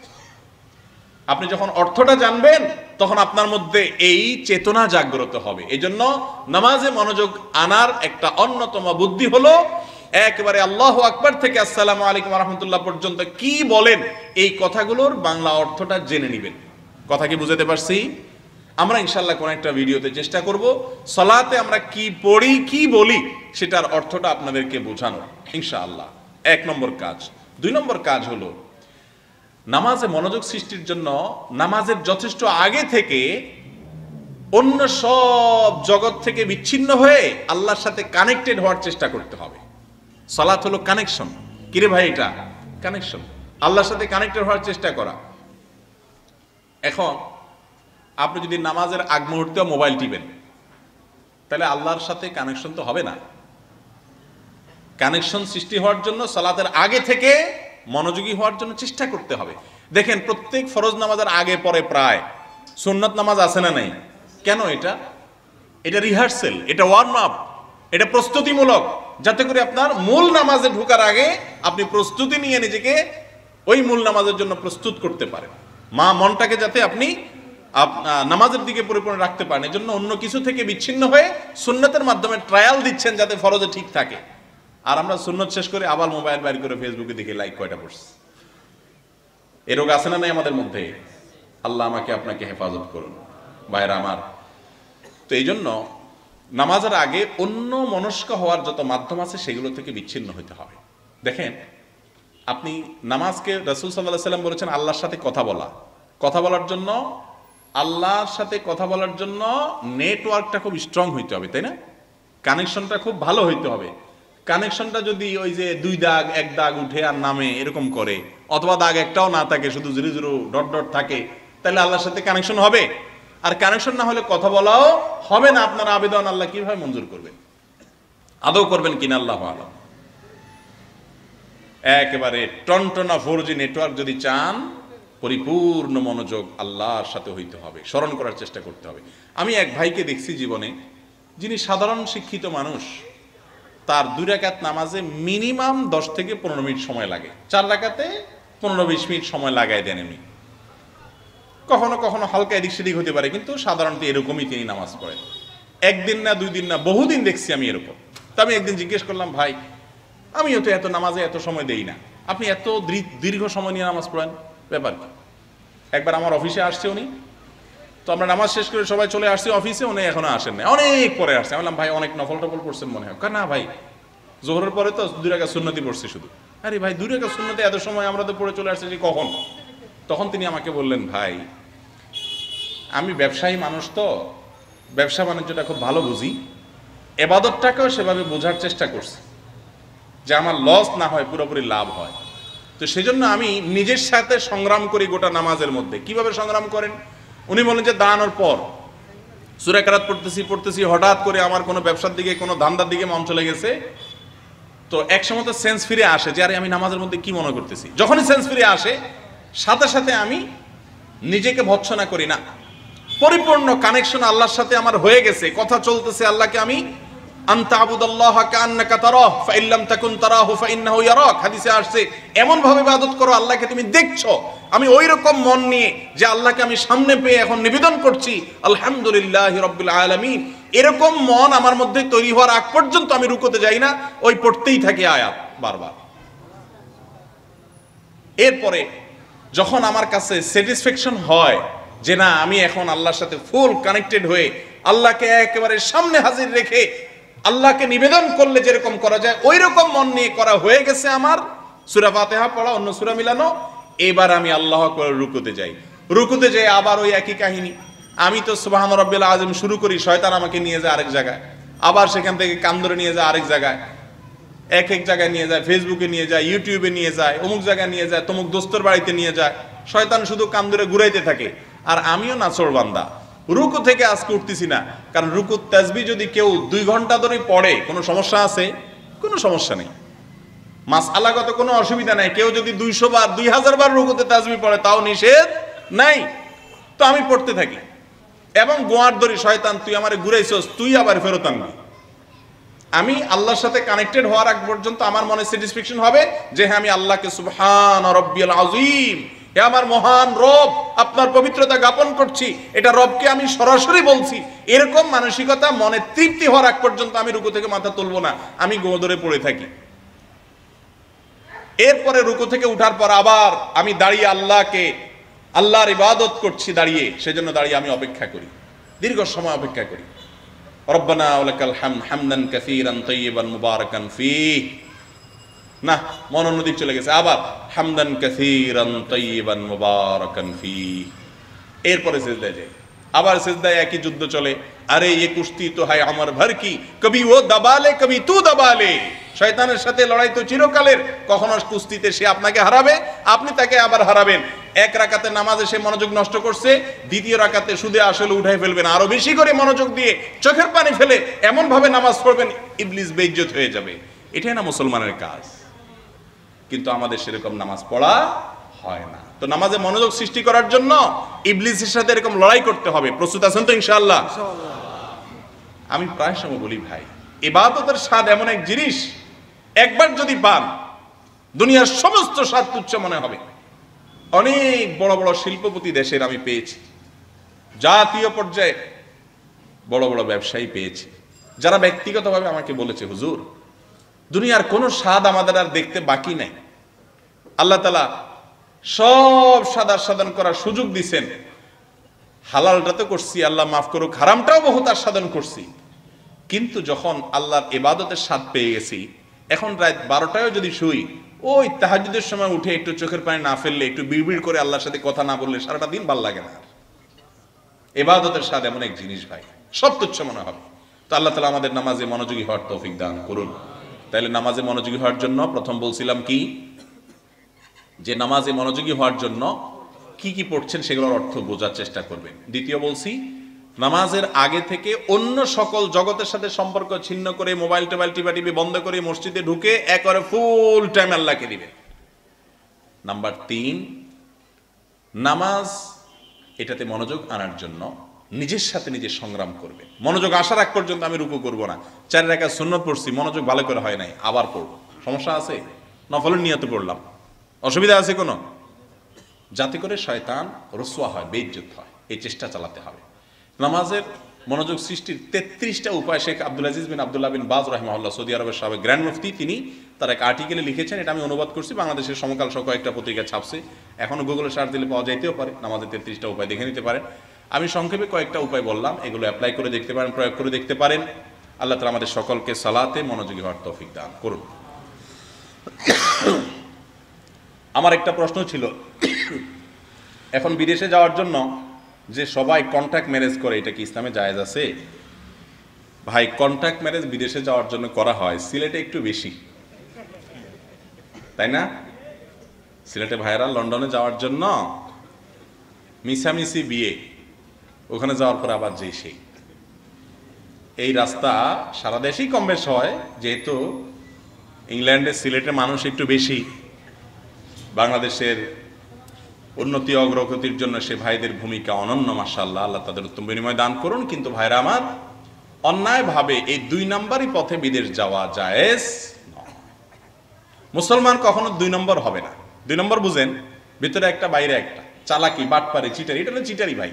আপনি যখন অর্থটা জানবেন, তখন আপনার মধ্যে এই চেতনা জাগ্রত হবে। এই জন্য নামাজে মনোযোগ আনার একটা অন্যতম বুদ্ধি হলো, একেবারে আল্লাহু আকবার থেকে আসসালামু আলাইকুম ওয়া রাহমাতুল্লাহ পর্যন্ত কি বলেন, এই কথাগুলোর বাংলা অর্থটা জেনে নেবেন। কথা কি বুঝাতে পারছি? আমরা ইনশাআল্লাহ কোন একটা ভিডিওতে চেষ্টা করব সালাতে আমরা কি পড়ি, কি বলি, সেটার অর্থটা আপনাদেরকে বোঝানোর ইনশাআল্লাহ। 1 নম্বর কাজ। 2 নম্বর কাজ হলো, নামাজে মনোযোগ সৃষ্টির জন্য নামাজের যথেষ্ট আগে থেকে অন্য সব জগৎ থেকে বিচ্ছিন্ন হয়ে আল্লাহর সাথে কানেক্টেড হওয়ার চেষ্টা করতে হবে। সালাত হলো কানেকশন। কিরে ভাই, এটা কানেকশন, আল্লাহর সাথে কানেক্টেড হওয়ার চেষ্টা করা। এখন আপনি যদি নামাজের আগ মুহূর্তে মোবাইল টিপেন, তাহলে আল্লাহর সাথে কানেকশন তো হবে না। কানেকশন সৃষ্টি হওয়ার জন্য সালাতের আগে থেকে মনোযোগী হওয়ার জন্য চেষ্টা করতে হবে। দেখেন প্রত্যেক ফরজ নামাজের আগে পরে প্রায় সুন্নত নামাজ আছে না নাই? কেন? এটা রিহার্সেল, এটা ওয়ার্ম আপ, এটা প্রস্তুতিমূলক, যাতে করে আপনার মূল নামাজে ঢোকার আগে আপনি প্রস্তুতি নিয়ে নিজেকে ওই মূল নামাজের জন্য প্রস্তুত করতে পারেন। মনটাকে যাতে আপনি নামাজের দিকে পরিপূর্ণ রাখতে পারেন। এই জন্য অন্য কিছু থেকে বিচ্ছিন্ন হয়ে সুন্নতের মাধ্যমে ট্রায়াল দিচ্ছেন যাতে ফরজে ঠিক থাকে। আর আমরা সুন্নত শেষ করে আবার মোবাইল বাইর করে ফেসবুকে দেখে লাইক কয়টা পড়ছি। এ রোগ আছে না নাই আমাদের মধ্যে? আল্লাহ আমাকে আপনাকে হেফাজত করুন ভাইরা আমার। তো এই জন্য নামাজের আগে অন্য মনস্ক হওয়ার যত মাধ্যম আছে সেগুলো থেকে বিচ্ছিন্ন হতে হবে। দেখেন আপনি নামাজকে রাসূল সাল্লাল্লাহু আলাইহি ওয়াসাল্লাম বলেছেন আল্লাহর সাথে কথা বলা। কথা বলার জন্য, আল্লাহর সাথে কথা বলার জন্য নেটওয়ার্কটা খুব স্ট্রং হইতে হবে, তাই না? কানেকশনটা খুব ভালো হইতে হবে। কানেকশনটা যদি ওই যে 2 দাগ 1 দাগ উঠে আর নামে এরকম করে, অথবা দাগ একটাও না থাকে, শুধু 0 0 ডট ডট থাকে, তাহলে আল্লাহর সাথে কানেকশন হবে? আর কানেকশন না হলে কথা বলাও হবে না। আপনার আবেদন আল্লাহ কিভাবে মঞ্জুর করবেন? আদৌ করবেন কিনা আল্লাহু আলাম। একেবারে টনটনা 4G নেটওয়ার্ক যদি চান, পরিপূর্ণ মনোযোগ আল্লাহর সাথে হইতে হবে, স্মরণ করার চেষ্টা করতে হবে। আমি এক ভাইকে দেখছি জীবনে, যিনি সাধারণ শিক্ষিত মানুষ, তার 2 রাকাত নামাজে মিনিমাম 10 থেকে 15 মিনিট সময় লাগে। 4 রাকাতে 15-20 মিনিট সময় লাগায় দেন এমনি। কখনো কখনো হালকা এদিক সেদিক হতে পারে, কিন্তু সাধারণত এরকমই তিনি নামাজ পড়েন। একদিন না 2 দিন না, বহুদিন দেখছি আমি এরকম। তো আমি একদিন জিজ্ঞেস করলাম, ভাই আমিও তো এত নামাজে এত সময় দেই না, আপনি এত দীর্ঘ সময় নিয়ে নামাজ পড়েন, ব্যাপার কি? একবার আমার অফিসে আসছে উনি, তো আমরা নামাজ শেষ করে সবাই চলে আসছি অফিসে, উনি এখনো আসেন না, অনেক পরে আসছে। আমি বললাম, ভাই অনেক নফল টফল পড়ছেন মনে হয়? না ভাই, জোহরের পরে তো 2 রাকাত সুন্নতি পড়ছি শুধু। আরে ভাই, 2 রাকাত সুন্নতি এত সময় আমরা তো পড়ে চলে আসছি যে কখন? তখন তিনি আমাকে বললেন, ভাই আমি ব্যবসায়ী মানুষ, তো ব্যবসা বাণিজ্যটা খুব ভালো বুঝি, এবাদতটাকেও সেভাবে বোঝার চেষ্টা করছি যে আমার লস না হয়, পুরোপুরি লাভ হয়। তো সেজন্য আমি নিজের সাথে সংগ্রাম করি গোটা নামাজের মধ্যে। কিভাবে সংগ্রাম করেন? উনি বলেন যে দাঁড়ানোর পর সূরা কিরাত পড়তেছি, হঠাৎ করে আমার কোনো ব্যবসার দিকে, কোনো ধান্দার দিকে মন চলে গেছে। তো এক সময় তো সেন্স ফিরে আসে যে আরে আমি নামাজের মধ্যে কি মনে করতেছি। যখনই সেন্স ফিরে আসে, সাথে সাথে আমি নিজেকে ভৎসনা করি না, পরিপূর্ণ কানেকশন আল্লাহর সাথে আমার হয়ে গেছে, কথা চলতেছে। আল্লাহকে আমি আনতা আবুদাল্লাহ কাআন্নাকা তারাহু ফাইন লাম তাকুন তারাহু ফাইন্নাহু ইয়ারাক, হাদিসে আসছে এমন ভাবে ইবাদত করো আল্লাহকে তুমি দেখছো। আমি ওই রকম মন নিয়ে যে আল্লাহকে আমি সামনে পেয়ে এখন নিবেদন করছি আলহামদুলিল্লাহি রাব্বিল আলামিন, এরকম মন আমার মধ্যে তৈরি হওয়ার আগ পর্যন্ত আমি রুকুতে যাই না, ওই পড়তেই থাকি আয়াত বারবার। এরপরে যখন আমার কাছে স্যাটিসফ্যাকশন হয় যে না, আমি এখন আল্লাহর সাথে ফুল কানেক্টেড হয়ে আল্লাহকে একেবারে সামনে হাজির রেখে আল্লাহকে নিবেদন করলে যেরকম করা যায় ওই রকম মন নিয়ে করা হয়ে গেছে আমার, সূরা ফাতিহা পড়া, অন্য সূরা মিলানো, এবার আমি আল্লাহু আকবার রুকুতে যাই। রুকুতে যাই আবার ওই একই কাহিনী। আমি তো সুবহান রাব্বিল আযীম শুরু করি, শয়তান আমাকে নিয়ে যায় আরেক জায়গায়, আবার সেখান থেকে কান ধরে নিয়ে যায় আরেক জায়গায়, এক এক জায়গায় নিয়ে যায়, ফেসবুকে নিয়ে যায়, ইউটিউবে নিয়ে যায়, অমুক জায়গায় নিয়ে যায়, তমুক দোস্তর বাড়িতে নিয়ে যায়। শয়তান শুধু কান ধরে ঘুরাইতে থাকে, আর আমিও নাছোড় বান্দা, রুকু থেকে আজকে উঠতেছি না। কারণ রুকুর তাসবিহ যদি কেউ 2 ঘন্টা ধরে পড়ে, কোনো সমস্যা আছে? কোনো সমস্যা নেই, মাসআলাগত কোনো অসুবিধা নাই। কেউ যদি 200 বার 2000 বার রুকুতে তাসবিহ পড়ে, তাও নিষেধ নাই। তো আমি পড়তে থাকি এবং গোয়ার ধরি, শয়তান তুই আমারে ঘুরাইছস, তুই আবার ফেরত আনবি। আমি আল্লাহর সাথে কানেক্টেড হওয়ার আগ পর্যন্ত আমার মনে স্যাটিসফ্যাকশন হবে যে হ্যাঁ, আমি আল্লাহকে সুবহান রাব্বিয়াল আযীম, হে আমার মহান রব, আপনার পবিত্রতা জ্ঞাপন করছি, এটা রবকে আমি সরাসরি বলছি। এরকম মানসিকতা মনে তৃপ্তি হওয়ার আগ পর্যন্ত আমি রুকু থেকে মাথা তুলবো না, আমি গোদরে পড়ে থাকি। এরপরে রুকু থেকে উঠার পর আবার আমি দাঁড়িয়ে আল্লাহর ইবাদত করছি দাঁড়িয়ে, সেজন্য দাঁড়িয়ে আমি অপেক্ষা করি, দীর্ঘ সময় অপেক্ষা করি। রব্বানা ওয়ালাকাল হামদ হামদান কাসীরান তাইয়িবান মুবারাকান ফীহ, না মন অন্যদিক চলে গেছে, আবার হামদান কাসীরান তাইয়িবান মুবারাকান ফীহ। এরপরে সিজদায় যাই, আবার সিজদায় একই যুদ্ধ চলে। আরে ये কুস্তি তো হয় আমার ভর কি, কবি ও দবালে কবি তু দবালে। শয়তানের সাথে লড়াই তো চিরকালের, কখনো কুস্তিতে সে আপনাকে হারাবে, আপনি তাকে আবার হারাবেন। এক রাকাতে নামাজে সে মনোযোগ নষ্ট করছে, দ্বিতীয় রাকাতে সুদে আসলে উঠাই ফেলবেন, আরো বেশি করে মনোযোগ দিয়ে চোখের পানি ফেলে এমন ভাবে নামাজ পড়বেন ইবলিস বেইজ্জত হয়ে যাবে। এটাই না মুসলমানের কাজ। কিন্তু আমাদের সেরকম নামাজ পড়া হয় না। তো নামাজে মনোযোগ সৃষ্টি করার জন্য ইবলিসের সাথে এরকম লড়াই করতে হবে। প্রস্তুত আছেন তো ইনশাআল্লাহ? আমি প্রায় সময় বলি, ভাই ইবাদতের স্বাদ এমন এক জিনিস, একবার যদি পান দুনিয়ার সমস্ত স্বাদ তুচ্ছ মনে হবে। অনেক বড় বড় শিল্পপতি দেশের আমি পেয়েছি, জাতীয় পর্যায়ে বড় বড় ব্যবসায়ী পেয়েছি, যারা ব্যক্তিগতভাবে আমাকে বলেছে, হুজুর দুনিয়ার কোনো স্বাদ আমাদের আর দেখতে বাকি নাই। আল্লাহ তাআলা সব স্বাদ আস্বাদন করার সুযোগ দিছেন, হালালটা তো করছি, আল্লাহ মাফ করুক, হারামটাও বহুত আস্বাদন করছি, কিন্তু যখন আল্লাহর ইবাদতের স্বাদ পেয়ে গেছি, এখন রাত 12টায়ও যদি শুই ওই তাহাজ্জুদের সময় উঠে একটু চোখের পানি না ফেললে, একটু বিড়বিড় করে আল্লাহর সাথে কথা না বললে সারাটা দিন ভাল লাগে না। ইবাদতের স্বাদ এমন এক জিনিস ভাই, সব তুচ্ছ মনে হবে। তো আল্লাহ তাআলা আমাদের নামাজে মনোযোগী হওয়ার তৌফিক দান করুন। তাইলে নামাজে মনোযোগী হওয়ার জন্য প্রথম বলছিলাম কি, যে নামাজে মনোযোগী হওয়ার জন্য কি কি পড়ছেন সেগুলোর অর্থ বোঝার চেষ্টা করবেন। দ্বিতীয় বলছি, নামাজের আগে থেকে অন্য সকল জগতের সাথে সম্পর্ক ছিন্ন করে মোবাইল টোবাইল টিপি বন্ধ করে মসজিদে ঢুকে একবারে ফুল টাইম আল্লাহকে দিবেন। নাম্বার 3, নামাজ এটাতে মনোযোগ আনার জন্য নিজের সাথে নিজে সংগ্রাম করবে। মনোযোগ আসার আগ পর্যন্ত আমি রুকু করব না, 4 রাকাত সুন্নাত পড়ছি, মনোযোগ ভালো করে হয় নাই, আবার পড়ব, সমস্যা আছে? নফলের নিয়তে পড়লাম, অসুবিধা আছে কোনো? যাতে করে শয়তান রসুয়া হয়, বেইজ্জত হয়, এই চেষ্টা চালাতে হবে। নামাজের মনোযোগ সৃষ্টির 33টা উপায় শেখ আব্দুল আজিজ বিন আব্দুল্লাহ বিন বাজ রাহিমাহুল্লাহ, সৌদি আরবের সাবেক গ্র্যান্ড মুফতি, তিনি তার এক আর্টিকেলে লিখেছেন, এটা আমি অনুবাদ করছি, বাংলাদেশের সমকাল সহ কয়েকটা পত্রিকা ছাপছে, এখনো গুগলে সার্চ দিলে পাওয়া যাইতেও পারে, নামাজের 33টা উপায় দেখে নিতে পারেন। আমি সংক্ষেপে কয়েকটা উপায় বললাম, এগুলো অ্যাপ্লাই করে দেখতে পারেন, প্রয়োগ করে দেখতে পারেন। আল্লাহ তাআলা আমাদের সকলকে সালাতে মনোযোগী হওয়ার তৌফিক দান করুন। আমার একটা প্রশ্ন ছিল, এখন বিদেশে যাওয়ার জন্য যে সবাই কন্ট্রাক্ট ম্যারেজ করে, এটা কি ইসলামে জায়েজ আছে? ভাই, কন্ট্রাক্ট ম্যারেজ বিদেশে যাওয়ার জন্য করা হয়, সিলেটে একটু বেশি, তাই না? সিলেটে ভাইরা লন্ডনে যাওয়ার জন্য মিছামিছি বিয়ে, ওখানে যাওয়ার পর আবার যে সেই, এই রাস্তা সারা দেশেই কম বেশ হয়, যেহেতু ইংল্যান্ডে সিলেটের মানুষ একটু বেশি। বাংলাদেশের উন্নতি অগ্রগতির জন্য সে ভাইদের ভূমিকা অনন্য, মাশাআল্লাহ, আল্লাহ তাদের উত্তম বিনিময় দান করুন। কিন্তু ভাইরা আমার, অন্যায়ভাবে এই 2 নম্বরই পথে বিদেশ যাওয়া জায়েজ নয়। মুসলমান কখনো 2 নম্বর হবে না। 2 নম্বর বুঝেন, ভিতরে একটা বাইরে একটা, চালাকি, বাটপারি, চিটারি, এটা হলো চিটারি ভাই।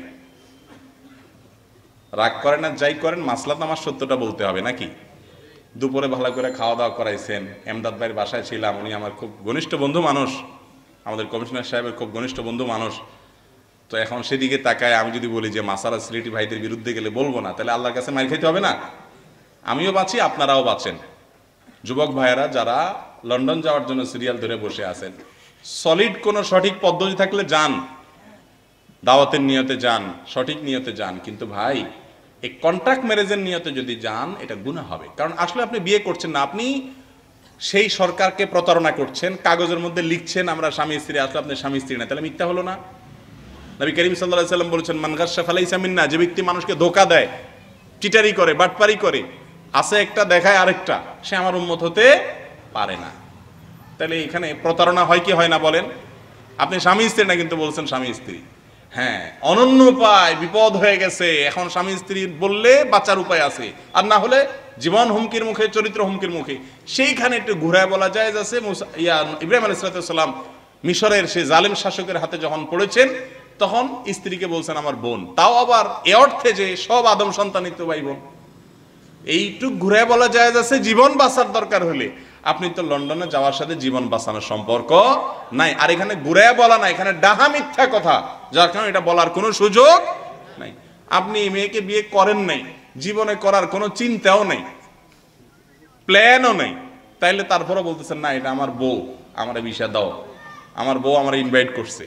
রাগ করেন আর যাই করেন, মাসলা তো আমার সত্যটা বলতে হবে নাকি? দুপুরে ভালো করে খাওয়া দাওয়া করাইছেন, এমদাদ ভাইয়ের বাসায় ছিলাম, উনি আমার খুব ঘনিষ্ঠ বন্ধু মানুষ, আমাদের কমিশনার সাহেবের খুব ঘনিষ্ঠ বন্ধু মানুষ। তো এখন সেদিকে তাকায় আমি যদি বলি যে মাসালা সিলেটি ভাইদের বিরুদ্ধে গেলে বলবো না, তাহলে আল্লাহর কাছে মার খাইতে হবে না? আমিও বাঁচি, আপনারাও বাঁচেন। যুবক ভাইয়েরা যারা লন্ডন যাওয়ার জন্য সিরিয়াল ধরে বসে আছেন, সলিড কোনো সঠিক পদ্ধতি থাকলে যান, দাওয়াতের নিয়তে যান, সঠিক নিয়তে যান। কিন্তু ভাই, এই কন্ট্রাক্ট ম্যারেজের নিয়তে যদি যান, এটা গুনাহ হবে। কারণ আসলে আপনি বিয়ে করছেন না, আপনি সেই সরকারকে প্রতারণা করছেন, কাগজের মধ্যে লিখছেন আমরা স্বামী স্ত্রী, আসলে আপনি স্বামী স্ত্রী না, তাহলে মিথ্যা হলো না? নবী করিম সাল্লাল্লাহু আলাইহি ওয়াসাল্লাম বলেছেন, মান গাশশা ফালাইসা মিন্না, যে ব্যক্তি মানুষকে ধোঁকা দেয়, চিটারি করে, বাটপারি করে, আছে একটা দেখায় আরেকটা, সে আমার উম্মত হতে পারে না। তাহলে এখানে প্রতারণা হয় কি হয় না বলেন? আপনি স্বামী স্ত্রী না, কিন্তু বলছেন স্বামী স্ত্রী। হ্যাঁ, অনন্য উপায়, বিপদ হয়ে গেছে, এখন স্বামী স্ত্রী বললে বাঁচার উপায় আছে, আর না হলে জীবন হুমকির মুখে, চরিত্র হুমকির মুখে। সেইখানে একটু ঘুরায় বলা যায় আছে, ইব্রাহিম আলাইহিস সালাম মিশরের সেই জালেম শাসকের হাতে যখন পড়েছেন, তখন স্ত্রীকে বলছেন আমার বোন, তাও আবার এ অর্থে যে সব আদম সন্তানিত ভাই বোন। এইটুক ঘুরায় বলা যায় আছে, জীবন বাঁচার দরকার হলে। আপনি তো লন্ডনে যাওয়ার সাথে জীবন বাঁচানোর সম্পর্ক নাই। আর এখানে ঘুরায় বলা না, এখানে ডাহা মিথ্যা কথা, যার কারণে এটা বলার কোনো সুযোগ নাই। আপনি মেয়েকে বিয়ে করেন নাই, জীবনে করার কোনো চিন্তাও নেই, প্ল্যানও নেই, তাইলে তারপরও বলতেছেন না এটা আমার বউ, আমার ভিসা দাও, আমার বউ আমার ইনভাইট করছে।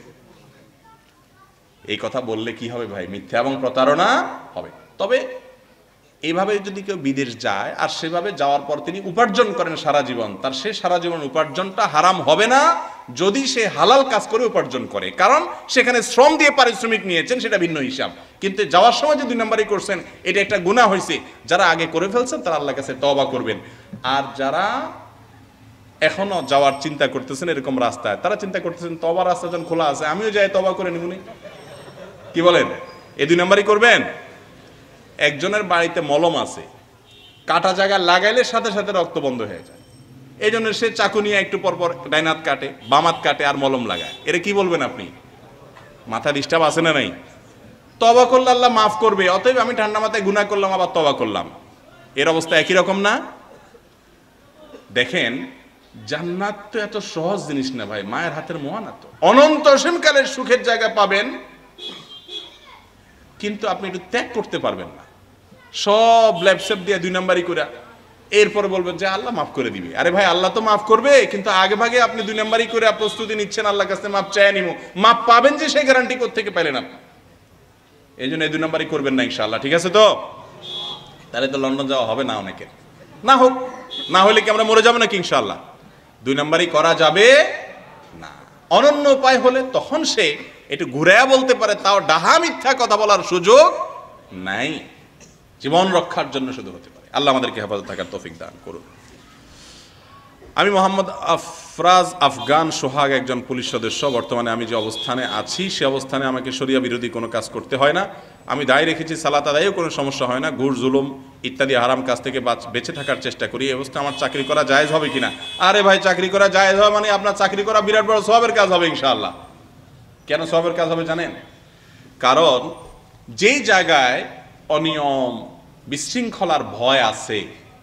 এই কথা বললে কি হবে ভাই? মিথ্যা এবং প্রতারণা হবে। তবে এইভাবে যদি কেউ বিদেশ যায় আর সেভাবে যাওয়ার পর তিনি উপার্জন করেন সারা জীবন, তার সে সারা জীবন উপার্জনটা হারাম হবে না যদি সে হালাল কাজ করে উপার্জন করে। কারণ সেখানে শ্রম দিয়ে পারিশ্রমিক নিয়েছেন, সেটা ভিন্ন হিসাব। কিন্তু যাওয়ার সময় যে 2 নম্বরই করছেন, এটা একটা গুনাহ হয়েছে। যারা আগে করে ফেলছেন তারা আল্লাহর কাছে তওবা করবেন। আর যারা এখনো যাওয়ার চিন্তা করতেছেন এরকম রাস্তায়, তারা চিন্তা করতেছেন তওবার রাস্তা যখন খোলা আছে, আমিও যাই তওবা করে নিবনি। কি বলেন? এই 2 নম্বরই করবেন। একজনের বাড়িতে মলম আছে, কাটা জায়গা লাগাইলে সাথে সাথে রক্ত বন্ধ হয়ে যায়, এই জন্য সে চাকু নিয়ে একটু পরপর ডাইনাত কাটে, বামাত কাটে, আর মলম লাগায়। এরা কি বলবেন আপনি? মাথা ডিস্টার্ব আছে না নাই? তওবা করলে আল্লাহ মাফ করবে, অতএব আমি ঠান্ডা মাথায় গুনাহ করলাম আবার তওবা করলাম, এর অবস্থা একই রকম না? দেখেন, জান্নাত তো এত সহজ জিনিস না ভাই, মায়ের হাতের মোয়া না তো। অনন্ত অসীমকালের সুখের জায়গা পাবেন, কিন্তু আপনি একটু ত্যাগ করতে পারবেন না। সব ল্যাপসেপ দিয়ে 2 নম্বরই করে এরপরে বলবেন যে আল্লাহ মাফ করে দিবে। আরে ভাই, আল্লাহ তো মাফ করবে, কিন্তু আগে ভাগে আপনি 2 নাম্বারই করে প্রস্তুতি নিচ্ছেন আল্লাহর কাছে মাফ চাই নিব। মাফ পাবেন যে সেই গ্যারান্টি কোত্থেকে পেলেন আপনি? এই জন্য এই 2 নাম্বারই করবেন না ইনশাআল্লাহ, ঠিক আছে তো? তাহলে তো লন্ডন যাওয়া হবে না অনেকের। না হোক, না হলে কি আমরা মরে যাবো নাকি? ইনশাআল্লাহ 2 নাম্বারই করা যাবে না। অনন্য উপায় হলে তখন সে একটু ঘুরেয়া বলতে পারে, তাও ডাহা মিথ্যা কথা বলার সুযোগ নাই। জীবন রক্ষার জন্য শুধু হতে পারে। আল্লাহ আমাদেরকে হেফাজত থাকার তৌফিক দান করুন। আমি মোহাম্মদ আফরাজ আফগান সোহাগ, একজন পুলিশ সদস্য। বর্তমানে আমি যে অবস্থানে আছি সে অবস্থানে আমাকে শরিয়া বিরোধী কোনো কাজ করতে হয় না। আমি দায় রেখেছি, সালাত আদায়েও কোনো সমস্যা হয় না। ঘুষ, জুলুম ইত্যাদি হারাম কাজ থেকে বেঁচে থাকার চেষ্টা করি। এই অবস্থা আমার চাকরি করা জায়েজ হবে কিনা? আরে ভাই, চাকরি করা জায়েজ হবে মানে আপনার চাকরি করা বিরাট বড় সওয়াবের কাজ হবে ইনশাআল্লাহ। কেন সওয়াবের কাজ হবে জানেন? কারণ যেই জায়গায় অনিয়ম, বিশৃঙ্খলার ভয় আছে,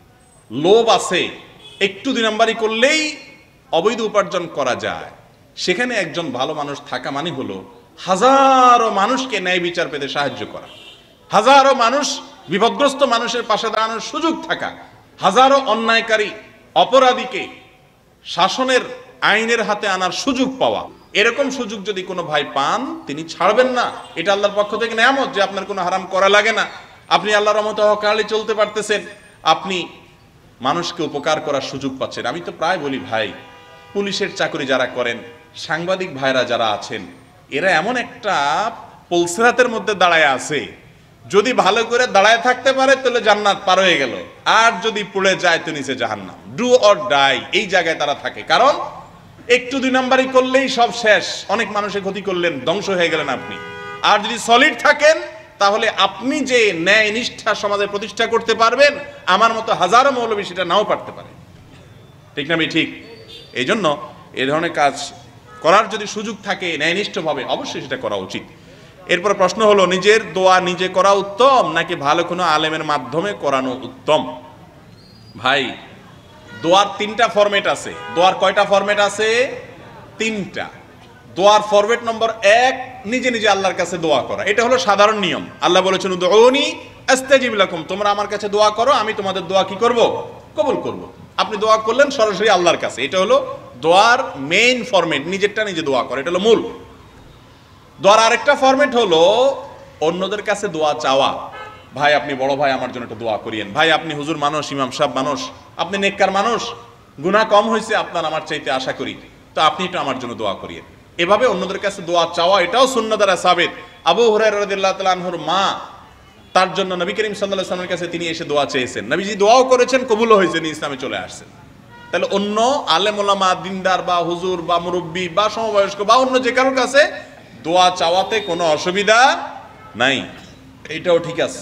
লোভ আছে, একটু 2 নাম্বারই করলেই অবৈধ উপার্জন করা যায়, সেখানে একজন ভালো মানুষ থাকা মানে হলো হাজারো মানুষকে ন্যায় বিচার পেতে সাহায্য করা, হাজারো মানুষ বিপদগ্রস্ত মানুষের পাশে দাঁড়ানোর সুযোগ থাকা, হাজারো অন্যায়কারী অপরাধীকে শাসনের আইনের হাতে আনার সুযোগ পাওয়া। এরকম সুযোগ যদি কোনো ভাই পান, তিনি ছাড়বেন না। এটা আল্লাহর পক্ষ থেকে নেয়ামত যে আপনার কোনো হারাম করা লাগে না, আপনি আল্লাহর রহমতে অকালে চলতে পারতেছেন, আপনি মানুষকে উপকার করার সুযোগ পাচ্ছেন। আমি তো প্রায় বলি ভাই, পুলিশের চাকরি যারা করেন, সাংবাদিক ভাইরা যারা আছেন, এরা এমন একটা পলসরাতের মধ্যে দাঁড়ায় আছে, যদি ভালো করে দাঁড়ায় থাকতে পারে তাহলে জান্নাত পার হয়ে গেল, আর যদি পড়ে যায় তো নিচে জাহান্নাম। ডু অর ডাই, এই জায়গায় তারা থাকে। কারণ একটু 2 নাম্বারই করলেই সব শেষ, অনেক মানুষের ক্ষতি করলেন, ধ্বংস হয়ে গেলেন আপনি। আর যদি সলিড থাকেন, তাহলে আপনি যে ন্যায় নিষ্ঠা সমাজে প্রতিষ্ঠা করতে পারবেন, আমার মতো হাজারো মৌলবী সেটা নাও পারতে পারে। ঠিক না? ঠিক। এই জন্য এই ধরনের কাজ করার যদি সুযোগ থাকে ন্যায়নিষ্ঠভাবে, অবশ্যই সেটা করা উচিত। এরপর প্রশ্ন হলো, নিজের দোয়া নিজে করা উত্তম নাকি ভালো কোনো আলেমের মাধ্যমে করানো উত্তম? ভাই, দোয়ার 3টা ফরম্যাট আছে। দোয়ার কয়টা ফরম্যাট আছে? 3টা। দোয়ার ফরম্যাট নম্বর 1, নিজে নিজে আল্লাহর কাছে দোয়া করা। এটা হলো সাধারণ নিয়ম। আল্লাহ বলেছেন, উদউনি আস্তাজিব লাকুম, তোমরা আমার কাছে দোয়া করো, আমি তোমাদের দোয়া কি করব? কবুল করব। আপনি দোয়া করলেন সরাসরি আল্লাহর কাছে। এটা হলো দোয়ার মেইন ফরম্যাট, নিজেরটা নিজে দোয়া করে, এটা হলো মূল। দোয়ার আরেকটা ফরম্যাট হলো অন্যদের কাছে দোয়া চাওয়া। ভাই, আপনি বড় ভাই, আমার জন্য একটু দোয়া করিয়েন। ভাই, আপনি হুজুর মানুষ, ইমাম সাহেব মানুষ, আপনি নেককার মানুষ, গুনাহ কম হয়েছে আপনার আমার চাইতে আশা করি, তো আপনি একটু আমার জন্য দোয়া করিয়েন। এভাবে অন্যদের কাছে দোয়া চাওয়া, এটাও সুন্নাহ দ্বারা সাবিত। আবু হুরায়রা রাদিয়াল্লাহু তাআলা আনহুর মা, তার জন্য নবী করিম সাল্লাল্লাহু আলাইহি ওয়াসাল্লামের কাছে তিনি এসে দোয়া চেয়েছেন, নবীজি দোয়াও করেছেন, কবুলও হয়েছে, ইসলামে চলে আসছেন। তাহলে অন্য আলেম ওলামা, দিনদার বা হুজুর বা মুরব্বী বা সমবয়স্ক বা অন্য যে কারোর কাছে দোয়া চাওয়াতে কোনো অসুবিধা নাই, এটাও ঠিক আছে।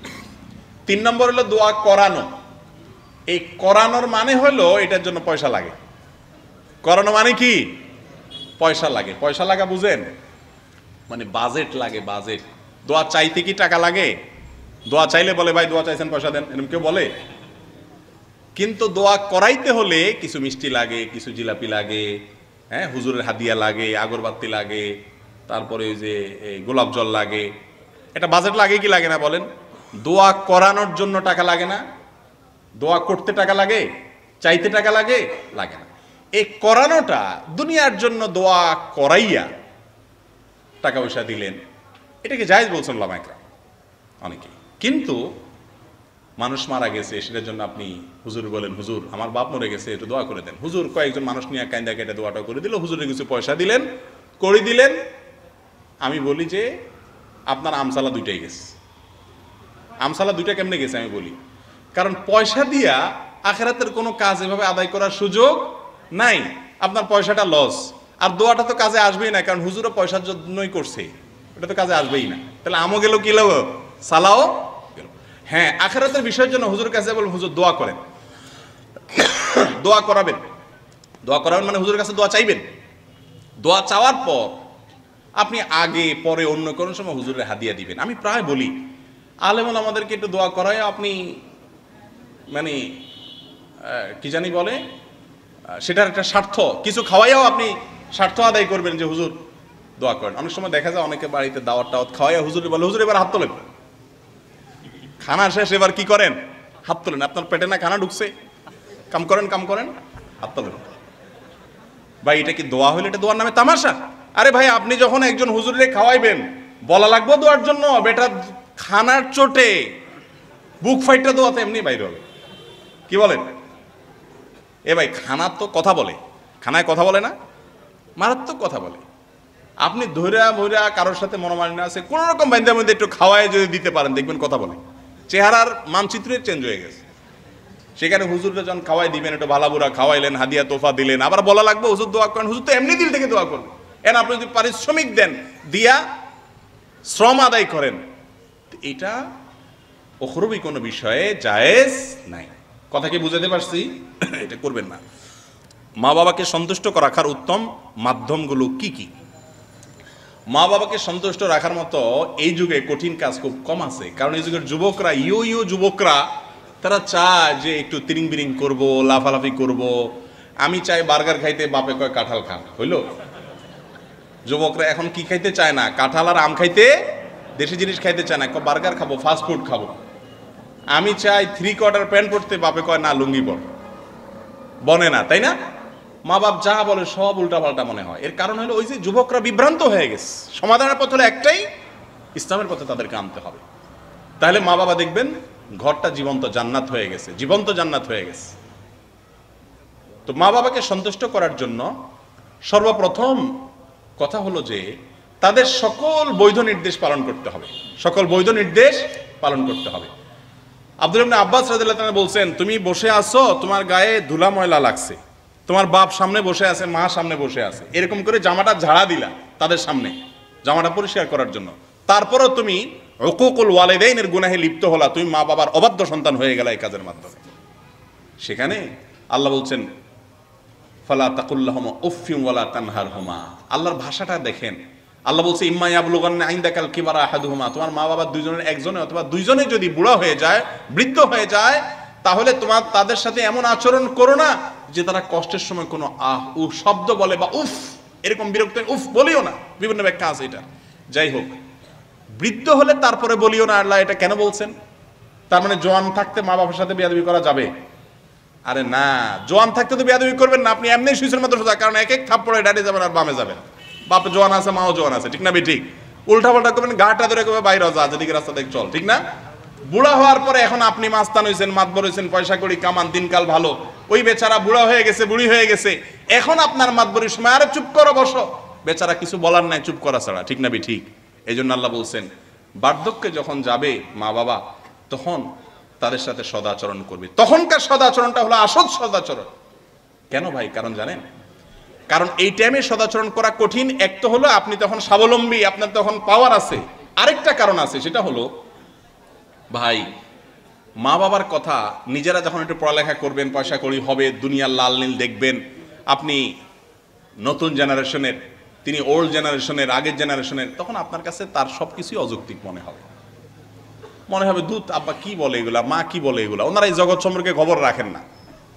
3 নম্বর হলো দোয়া করানো। এই করানোর মানে হলো এটার জন্য পয়সা লাগে। করানো মানে কি? পয়সা লাগে। পয়সা লাগা বুঝেন? মানে বাজেট লাগে, বাজেট। দোয়া চাইতে কি টাকা লাগে? দোয়া চাইলে বলে ভাই দোয়া চাইছেন পয়সা দেন, এরকম কেউ বলে? কিন্তু দোয়া করাইতে হলে কিছু মিষ্টি লাগে, কিছু জিলাপি লাগে, হ্যাঁ, হুজুরের হাদিয়া লাগে, আগরবাতি লাগে, তারপরে ওই যে গোলাপ জল লাগে। এটা বাজেট লাগে কি লাগে না বলেন? দোয়া করানোর জন্য টাকা লাগে না? দোয়া করতে টাকা লাগে? চাইতে টাকা লাগে? লাগে না। এই করানোটা, দুনিয়ার জন্য দোয়া করাইয়া টাকা পয়সা দিলেন, এটাকে জায়েজ বলছেন উলামা ইকরাম অনেকে। কিন্তু মানুষ মারা গেছে, সেটার জন্য আপনি হুজুর বলেন, হুজুর আমার বাপ মরে গেছে, একটু দোয়া করে দেন। হুজুর কয়েকজন মানুষ নিয়ে কাইন্দা কেটে দোয়াটা করে দিল, হুজুরের কিছু পয়সা দিলেন, করে দিলেন। আমি বলি যে আপনার আমসালা 2টাই গেছে। আমসালা 2টা কেমনে গেছে আমি বলি, কারণ পয়সা দিয়া আখিরাতের কোনো কাজ এভাবে আদায় করার সুযোগ নাই। আপনার পয়সাটা লস, আর দোয়াটা তো কাজে আসবেই না, কারণ হুজুরও পয়সার জন্যই করছে, এটা তো কাজে আসবেই না। তাহলে আমও গেল, কি গেল, সালাও গেল। হ্যাঁ, আখিরাতের বিষয়ের জন্য হুজুরের কাছে বলুন, হুজুর দোয়া করেন, দোয়া করাবেন। দোয়া করাবেন মানে হুজুরের কাছে দোয়া চাইবেন। দোয়া চাওয়ার পর আপনি আগে পরে অন্য কোনো সময় হুজুরের হাদিয়া দিবেন। আমি প্রায় বলি, আলেমুল আমাদেরকে একটু দোয়া করায়, আপনি মানে কি জানি বলে, সেটার একটা স্বার্থ, কিছু খাওয়াইয়াও আপনি স্বার্থ আদায় করবেন যে হুজুর দোয়া করেন। অনেক সময় দেখা যায় অনেকে বাড়িতে দাওয়াত টাওয়াত খাওয়াইয়া হুজুরে বলে, হুজুর এবার হাত তোলেন, খানা শেষ এবার কি করেন, হাত তোলেন। আপনার পেটে না খানা ঢুকছে? কাম করেন, কাম করেন, হাত তোলেন। ভাই এটা কি দোয়া হইলে এটা দোয়ার নামে তামাশা? আরে ভাই আপনি যখন একজন হুজুরে খাওয়াইবেন বলা লাগবে দোয়ার জন্য? বেটা খানার চোটে বুক ফাইটটা দোয়াতে এমনি বাইরে হবে। কি বলেন? এ ভাই খানা তো কথা বলে, খানায় কথা বলে না? মারাত্মক কথা বলে। আপনি ধৈরা মইরা কারোর সাথে মনোমালিন্য আছে কোন রকম বাইন্দা মধ্যে একটু খাওয়ায় যদি দিতে পারেন দেখবেন কথা বলে, চেহারার মানচিত্রের চেঞ্জ হয়ে গেছে। সেখানে হুজুরকে যখন খাওয়াই দিবেন, একটু ভালাবুরা খাওয়াইলেন, হাদিয়া তোফা দিলেন, আবার বলা লাগবে হুজুর দোয়া করেন। হুজুর তো এমনি দিল থেকে দোয়া করবেন। এন আপনি যদি পারিশ্রমিক দেন, দিয়া শ্রম আদায় করেন, এটা অখরবি কোনো বিষয়ে জায়েজ নাই। কথা কি বুঝাতে পারছি? এটা করবেন না। মা বাবাকে সন্তুষ্ট রাখার উত্তম মাধ্যমগুলো কি কি? মা বাবাকে সন্তুষ্ট রাখার মতো এই যুগে কঠিন কাজ খুব কম আছে। কারণ এই যুগের যুবকরা, ইয়ো যুবকরা, তারা চায় যে একটু তিরিং বিরিং করবো, লাফালাফি করব। আমি চাই বার্গার খাইতে, বাপে কয় কাঁঠাল খান। হইল? যুবকরা এখন কি খাইতে চায় না? কাঁঠাল আর আম খাইতে, দেশি জিনিস খাইতে চায় না, বার্গার খাবো, ফাস্ট ফুড খাবো। আমি চাই 3/4 প্যান্ট পরতে, বাপে কয় না লুঙ্গি পর। বনে না, তাই না? মা বাপ যা বলে সব উল্টাপাল্টা মনে হয়। এর কারণ হলো ওই যে যুবকরা বিভ্রান্ত হয়ে গেছে। সমাধানের পথ হলো একটাই, ইসলামের পথে তাদেরকে আনতে হবে। তাহলে মা বাবা দেখবেন ঘরটা জীবন্ত জান্নাত হয়ে গেছে, জীবন্ত জান্নাত হয়ে গেছে। তো মা বাবাকে সন্তুষ্ট করার জন্য সর্বপ্রথম কথা হলো যে তাদের সকল বৈধ নির্দেশ পালন করতে হবে, সকল বৈধ নির্দেশ পালন করতে হবে। আব্দুল্লাহ ইবনে আব্বাস রাদিয়াল্লাহু তাআলা বলছেন, তুমি বসে আছো, তোমার গায়ে ধুলা ময়লা লাগছে, তোমার বাপ সামনে বসে আছে, মা সামনে বসে আছে, এরকম করে জামাটা ঝাড়া দিলা তাদের সামনে, জামাটা পরিষ্কার করার জন্য। তারপরও তুমি উকুকুল ওয়ালিদাইনের গুনাহে লিপ্ত হলা, তুমি মা বাবার অবাধ্য সন্তান হয়ে গেলা এই কাজের মাধ্যমে। সেখানে আল্লাহ বলছেন, ফালা তাকুল্লাহুমা উফফিন ওয়ালা তানহারহুমা। আল্লাহর ভাষাটা দেখেন। আল্লাহ বলছে, ইম্মা ইয়াবলুগান্না ইনদাকাল কিবারা আহাদুহুমা, তোমার মা বাবা দুইজনের একজনে অথবা দুইজনে যদি বুড়া হয়ে যায়, বৃদ্ধ হয়ে যায়, তাহলে তোমার তাদের সাথে এমন আচরণ করো না যে তারা কষ্টের সময় কোনো আহ উহ শব্দ বলে বা উফ এরকম বিরক্ত, উফ বলিও না। বিভিন্ন ব্যাখ্যা আছে এটা। যাই হোক, বৃদ্ধ হলে তারপরে বলিও না। আল্লাহ এটা কেন বলছেন? তার মানে জোয়ান থাকতে মা বাবার সাথে বেয়াদবি করা যাবে? আরে না, জোয়ান থাকতে তো বেয়াদবি করবেন না। আপনি এমনি সুইচের মতো সোজা, কারণ এক এক থাপ্পড়ে ডানে যাবেন আর বামে যাবেন। বাপ জোয়ান আছে, মাও জোয়ান আছে, ঠিক না? ঠিক উল্টা পাল্টা করবেন, গাটা ধরে করবে বাইরে যা, যেদিকে রাস্তা দেখ চল, ঠিক না? বুড়া হওয়ার পরে এখন আপনি মাস্তান হয়েছেন, মাতবর হয়েছেন, পয়সা করি কামান, দিনকাল ভালো। ওই বেচারা বুড়া হয়ে গেছে, বুড়ি হয়ে গেছে, এখন আপনার মাতবরির সময় আরে চুপ করো, বসো। বেচারা কিছু বলার নাই, চুপ করা ছাড়া, ঠিক না? ঠিক এই জন্য আল্লাহ বলছেন, বার্ধক্যে যখন যাবে মা বাবা, তখন তাদের সাথে সদাচরণ করবে। তখনকার সদাচরণটা হলো আসল সদাচরণ। কেন ভাই? কারণ জানেন, কারণ এই টাইমে সদাচরণ করা কঠিন। এক তো হলো আপনি তখন স্বাবলম্বী, আপনার তখন পাওয়ার আছে। আরেকটা কারণ আছে, সেটা হলো ভাই মা বাবার কথা নিজেরা যখন একটু পড়ালেখা করবেন, পয়সা কড়ি হবে, দুনিয়ার লাল নীল দেখবেন, আপনি নতুন জেনারেশনের, তিনি ওল্ড জেনারেশনের, আগের জেনারেশনের, তখন আপনার কাছে তার সবকিছুই অযৌক্তিক মনে হবে। মনে হবে দুধ আব্বা কি বলে এগুলা, মা কি বলে এগুলা, ওনারা এই জগৎ সম্পর্কে খবর রাখেন না,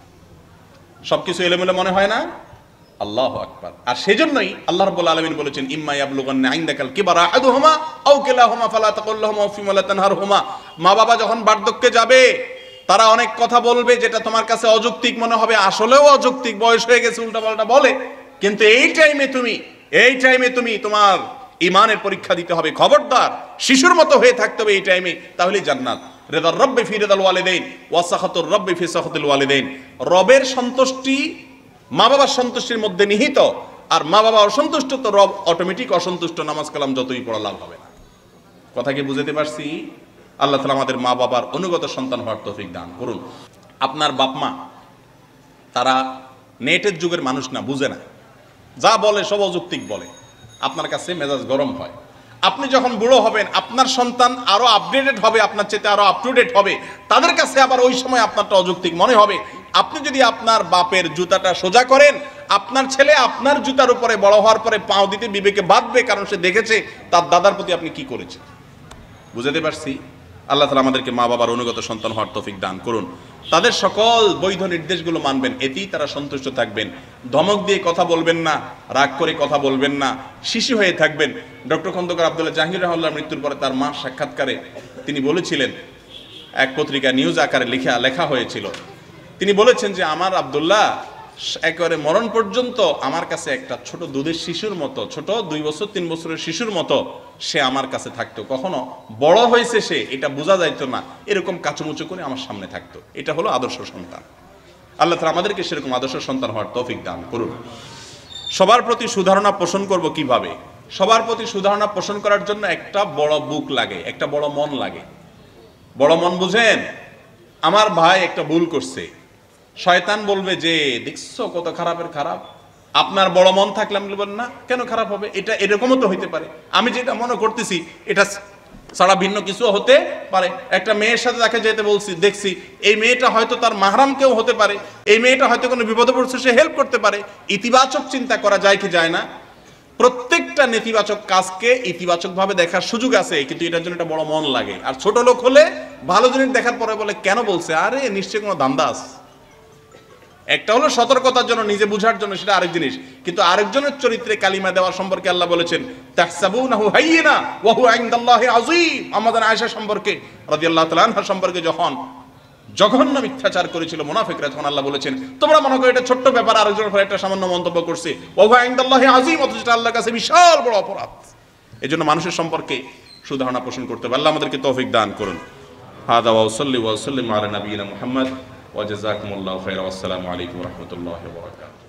সবকিছু এলোমেলো মনে হয় না? আল্লাহু আকবার। আর সেজন্যই আল্লাহ রাব্বুল আলামিন বলেছেন, ইম্মা ইয়াবলুগান্না ইনদাকাল কিবারা আহাদুহুমা আও কিলাহুমা ফালা তাকুল লাহুমা উফফিন ওয়ালা তানহারহুমা। মা বাবা যখন বার্ধক্যে যাবে, তারা অনেক কথা বলবে যেটা তোমার কাছে অযৌক্তিক মনে হবে, আসলেও অযৌক্তিক, বয়স হয়ে গেছে, উল্টাপাল্টা বলে। কিন্তু এই টাইমে তুমি তোমার ঈমানের পরীক্ষা দিতে হবে। খবরদার, শিশুর মতো হয়ে থাকতে হবে এই টাইমে, তাহলেই জান্নাত। রিদার রাব্বি ফি রিদাল ওয়ালিদাইন ওয়া সাখাতুর রাব্বি ফি সাখাতিল ওয়ালিদাইন। রবের সন্তুষ্টি মা বাবার সন্তুষ্টির মধ্যে নিহিত, আর মা বাবা অসন্তুষ্ট তো রব অটোমেটিক অসন্তুষ্ট, নামাজ কালাম যতই পড়া লাভ হবে না। কথা কি বুঝতে পারছি? আল্লাহ তাআলা আমাদের মা বাবার অনুগত সন্তান হওয়ার তৌফিক দান করুন। আপনার বাপ মা তারা নেটের যুগের মানুষ না, বুঝে না, যা বলে সব অযৌক্তিক বলে, আপনার কাছে মেজাজ গরম হয়। আপনি যখন বুড়ো হবেন, আপনার সন্তান আরো আপডেটেড হবে, আপনার চেয়ে আরো আপ টু ডেট হবে, তাদের কাছে আবার ওই সময় আপনারটা অযৌক্তিক মনে হবে। আপনি যদি আপনার বাপের জুতাটা সোজা করেন, আপনার ছেলে আপনার জুতার উপরে বড় হওয়ার পরে পাও দিতে বিবেকে বাঁধবে, কারণ সে দেখেছে তার দাদার প্রতি আপনি কি করেছেন। বুঝতে পারছি? আল্লাহ তাআলা আমাদেরকে মা বাবার অনুগত সন্তান হওয়ার তৌফিক দান করুন। তাদের সকল বৈধ নির্দেশগুলো মানবেন, এতেই তারা সন্তুষ্ট থাকবেন। ধমক দিয়ে কথা বলবেন না, রাগ করে কথা বলবেন না, শিশু হয়ে থাকবেন। ডক্টর খন্দকার আব্দুল্লাহ জাহাঙ্গীর রাহমাতুল্লাহর মৃত্যুর পরে তার মা সাক্ষাৎকারে তিনি বলেছিলেন এক পত্রিকা নিউজ আকারে লেখা হয়েছিল। তিনি বলেছেন যে আমার আব্দুল্লাহ একেবারে মরণ পর্যন্ত আমার কাছে একটা ছোট দুধের শিশুর মতো, ছোট 2 বছর 3 বছরের শিশুর মতো সে আমার কাছে থাকতো। কখনো বড় হয়েছে সে এটা বোঝা যাইতো না, এরকম কাচুমুচু করে আমার সামনে থাকতো। এটা হলো আদর্শ সন্তান। আল্লাহ তাআলা আমাদেরকে সেরকম আদর্শ সন্তান হওয়ার তৌফিক দান করুন। সবার প্রতি সুধারণা পোষণ করব কিভাবে? সবার প্রতি সুধারণা পোষণ করার জন্য একটা বড় বুক লাগে, একটা বড় মন লাগে। বড় মন বুঝেন? আমার ভাই একটা ভুল করছে, শয়তান বলবে যে দেখছো কত খারাপের খারাপ। আপনার বড় মন থাকলে আমি বলবেন না কেন খারাপ হবে, এটা এরকমও তো হইতে পারে, আমি যেটা মনে করতেছি এটা ছাড়া ভিন্ন কিছু হতে পারে। একটা মেয়ের সাথে তাকে যেতে বলছি, দেখছি এই মেয়েটা হয়তো তার মাহরাম কেউ হতে পারে, এই মেয়েটা হয়তো কোনো বিপদে পড়ছে, সে হেল্প করতে পারে। ইতিবাচক চিন্তা করা যায় কি যায় না? প্রত্যেকটা নেতিবাচক কাজকে ইতিবাচক ভাবে দেখার সুযোগ আছে, কিন্তু এটার জন্য একটা বড় মন লাগে। আর ছোট লোক হলে ভালো জিনিস দেখার পরে বলে কেন বলছে, আরে নিশ্চয়ই কোনো ধান্দা আছে। একটা হলো সতর্কতার জন্য, নিজে বুঝার জন্য, সেটা আরেক জিনিস। কিন্তু আরেকজনের চরিত্রে কালিমা দেওয়া সম্পর্কে আল্লাহ বলেছেন তাহসাবুনাহু হাইয়িনা ওয়া হুয়া ইনদাল্লাহি আযীম। আমাদের আয়েশা সম্পর্কে রাদিয়াল্লাহু তাআলা আনহা সম্পর্কে যখন জঘন্য মিথ্যাচার করেছিল মুনাফিকরা, তখন আল্লাহ বলেছেন তোমরা মনে করো এটা ছোট্ট ব্যাপার, আরেকজনের উপর একটা সামান্য মন্তব্য করছে, ওয়া হুয়া ইনদাল্লাহি আযীম, অথচ এটা আল্লাহর কাছে বিশাল বড় অপরাধ। এজন্য মানুষের সম্পর্কে সুধারণা পোষণ করতে হবে। আল্লাহ আমাদেরকে তৌফিক দান করুন। হাদা ওয়া সাল্লি ওয়া সাল্লিম আলা নবিয়িনা মুহাম্মদ ওয়া জাযাকুমুল্লাহু খাইরান। আসসালামু আলাইকুম ওয়া রাহমাতুল্লাহি ওয়া বারাকাতুহু।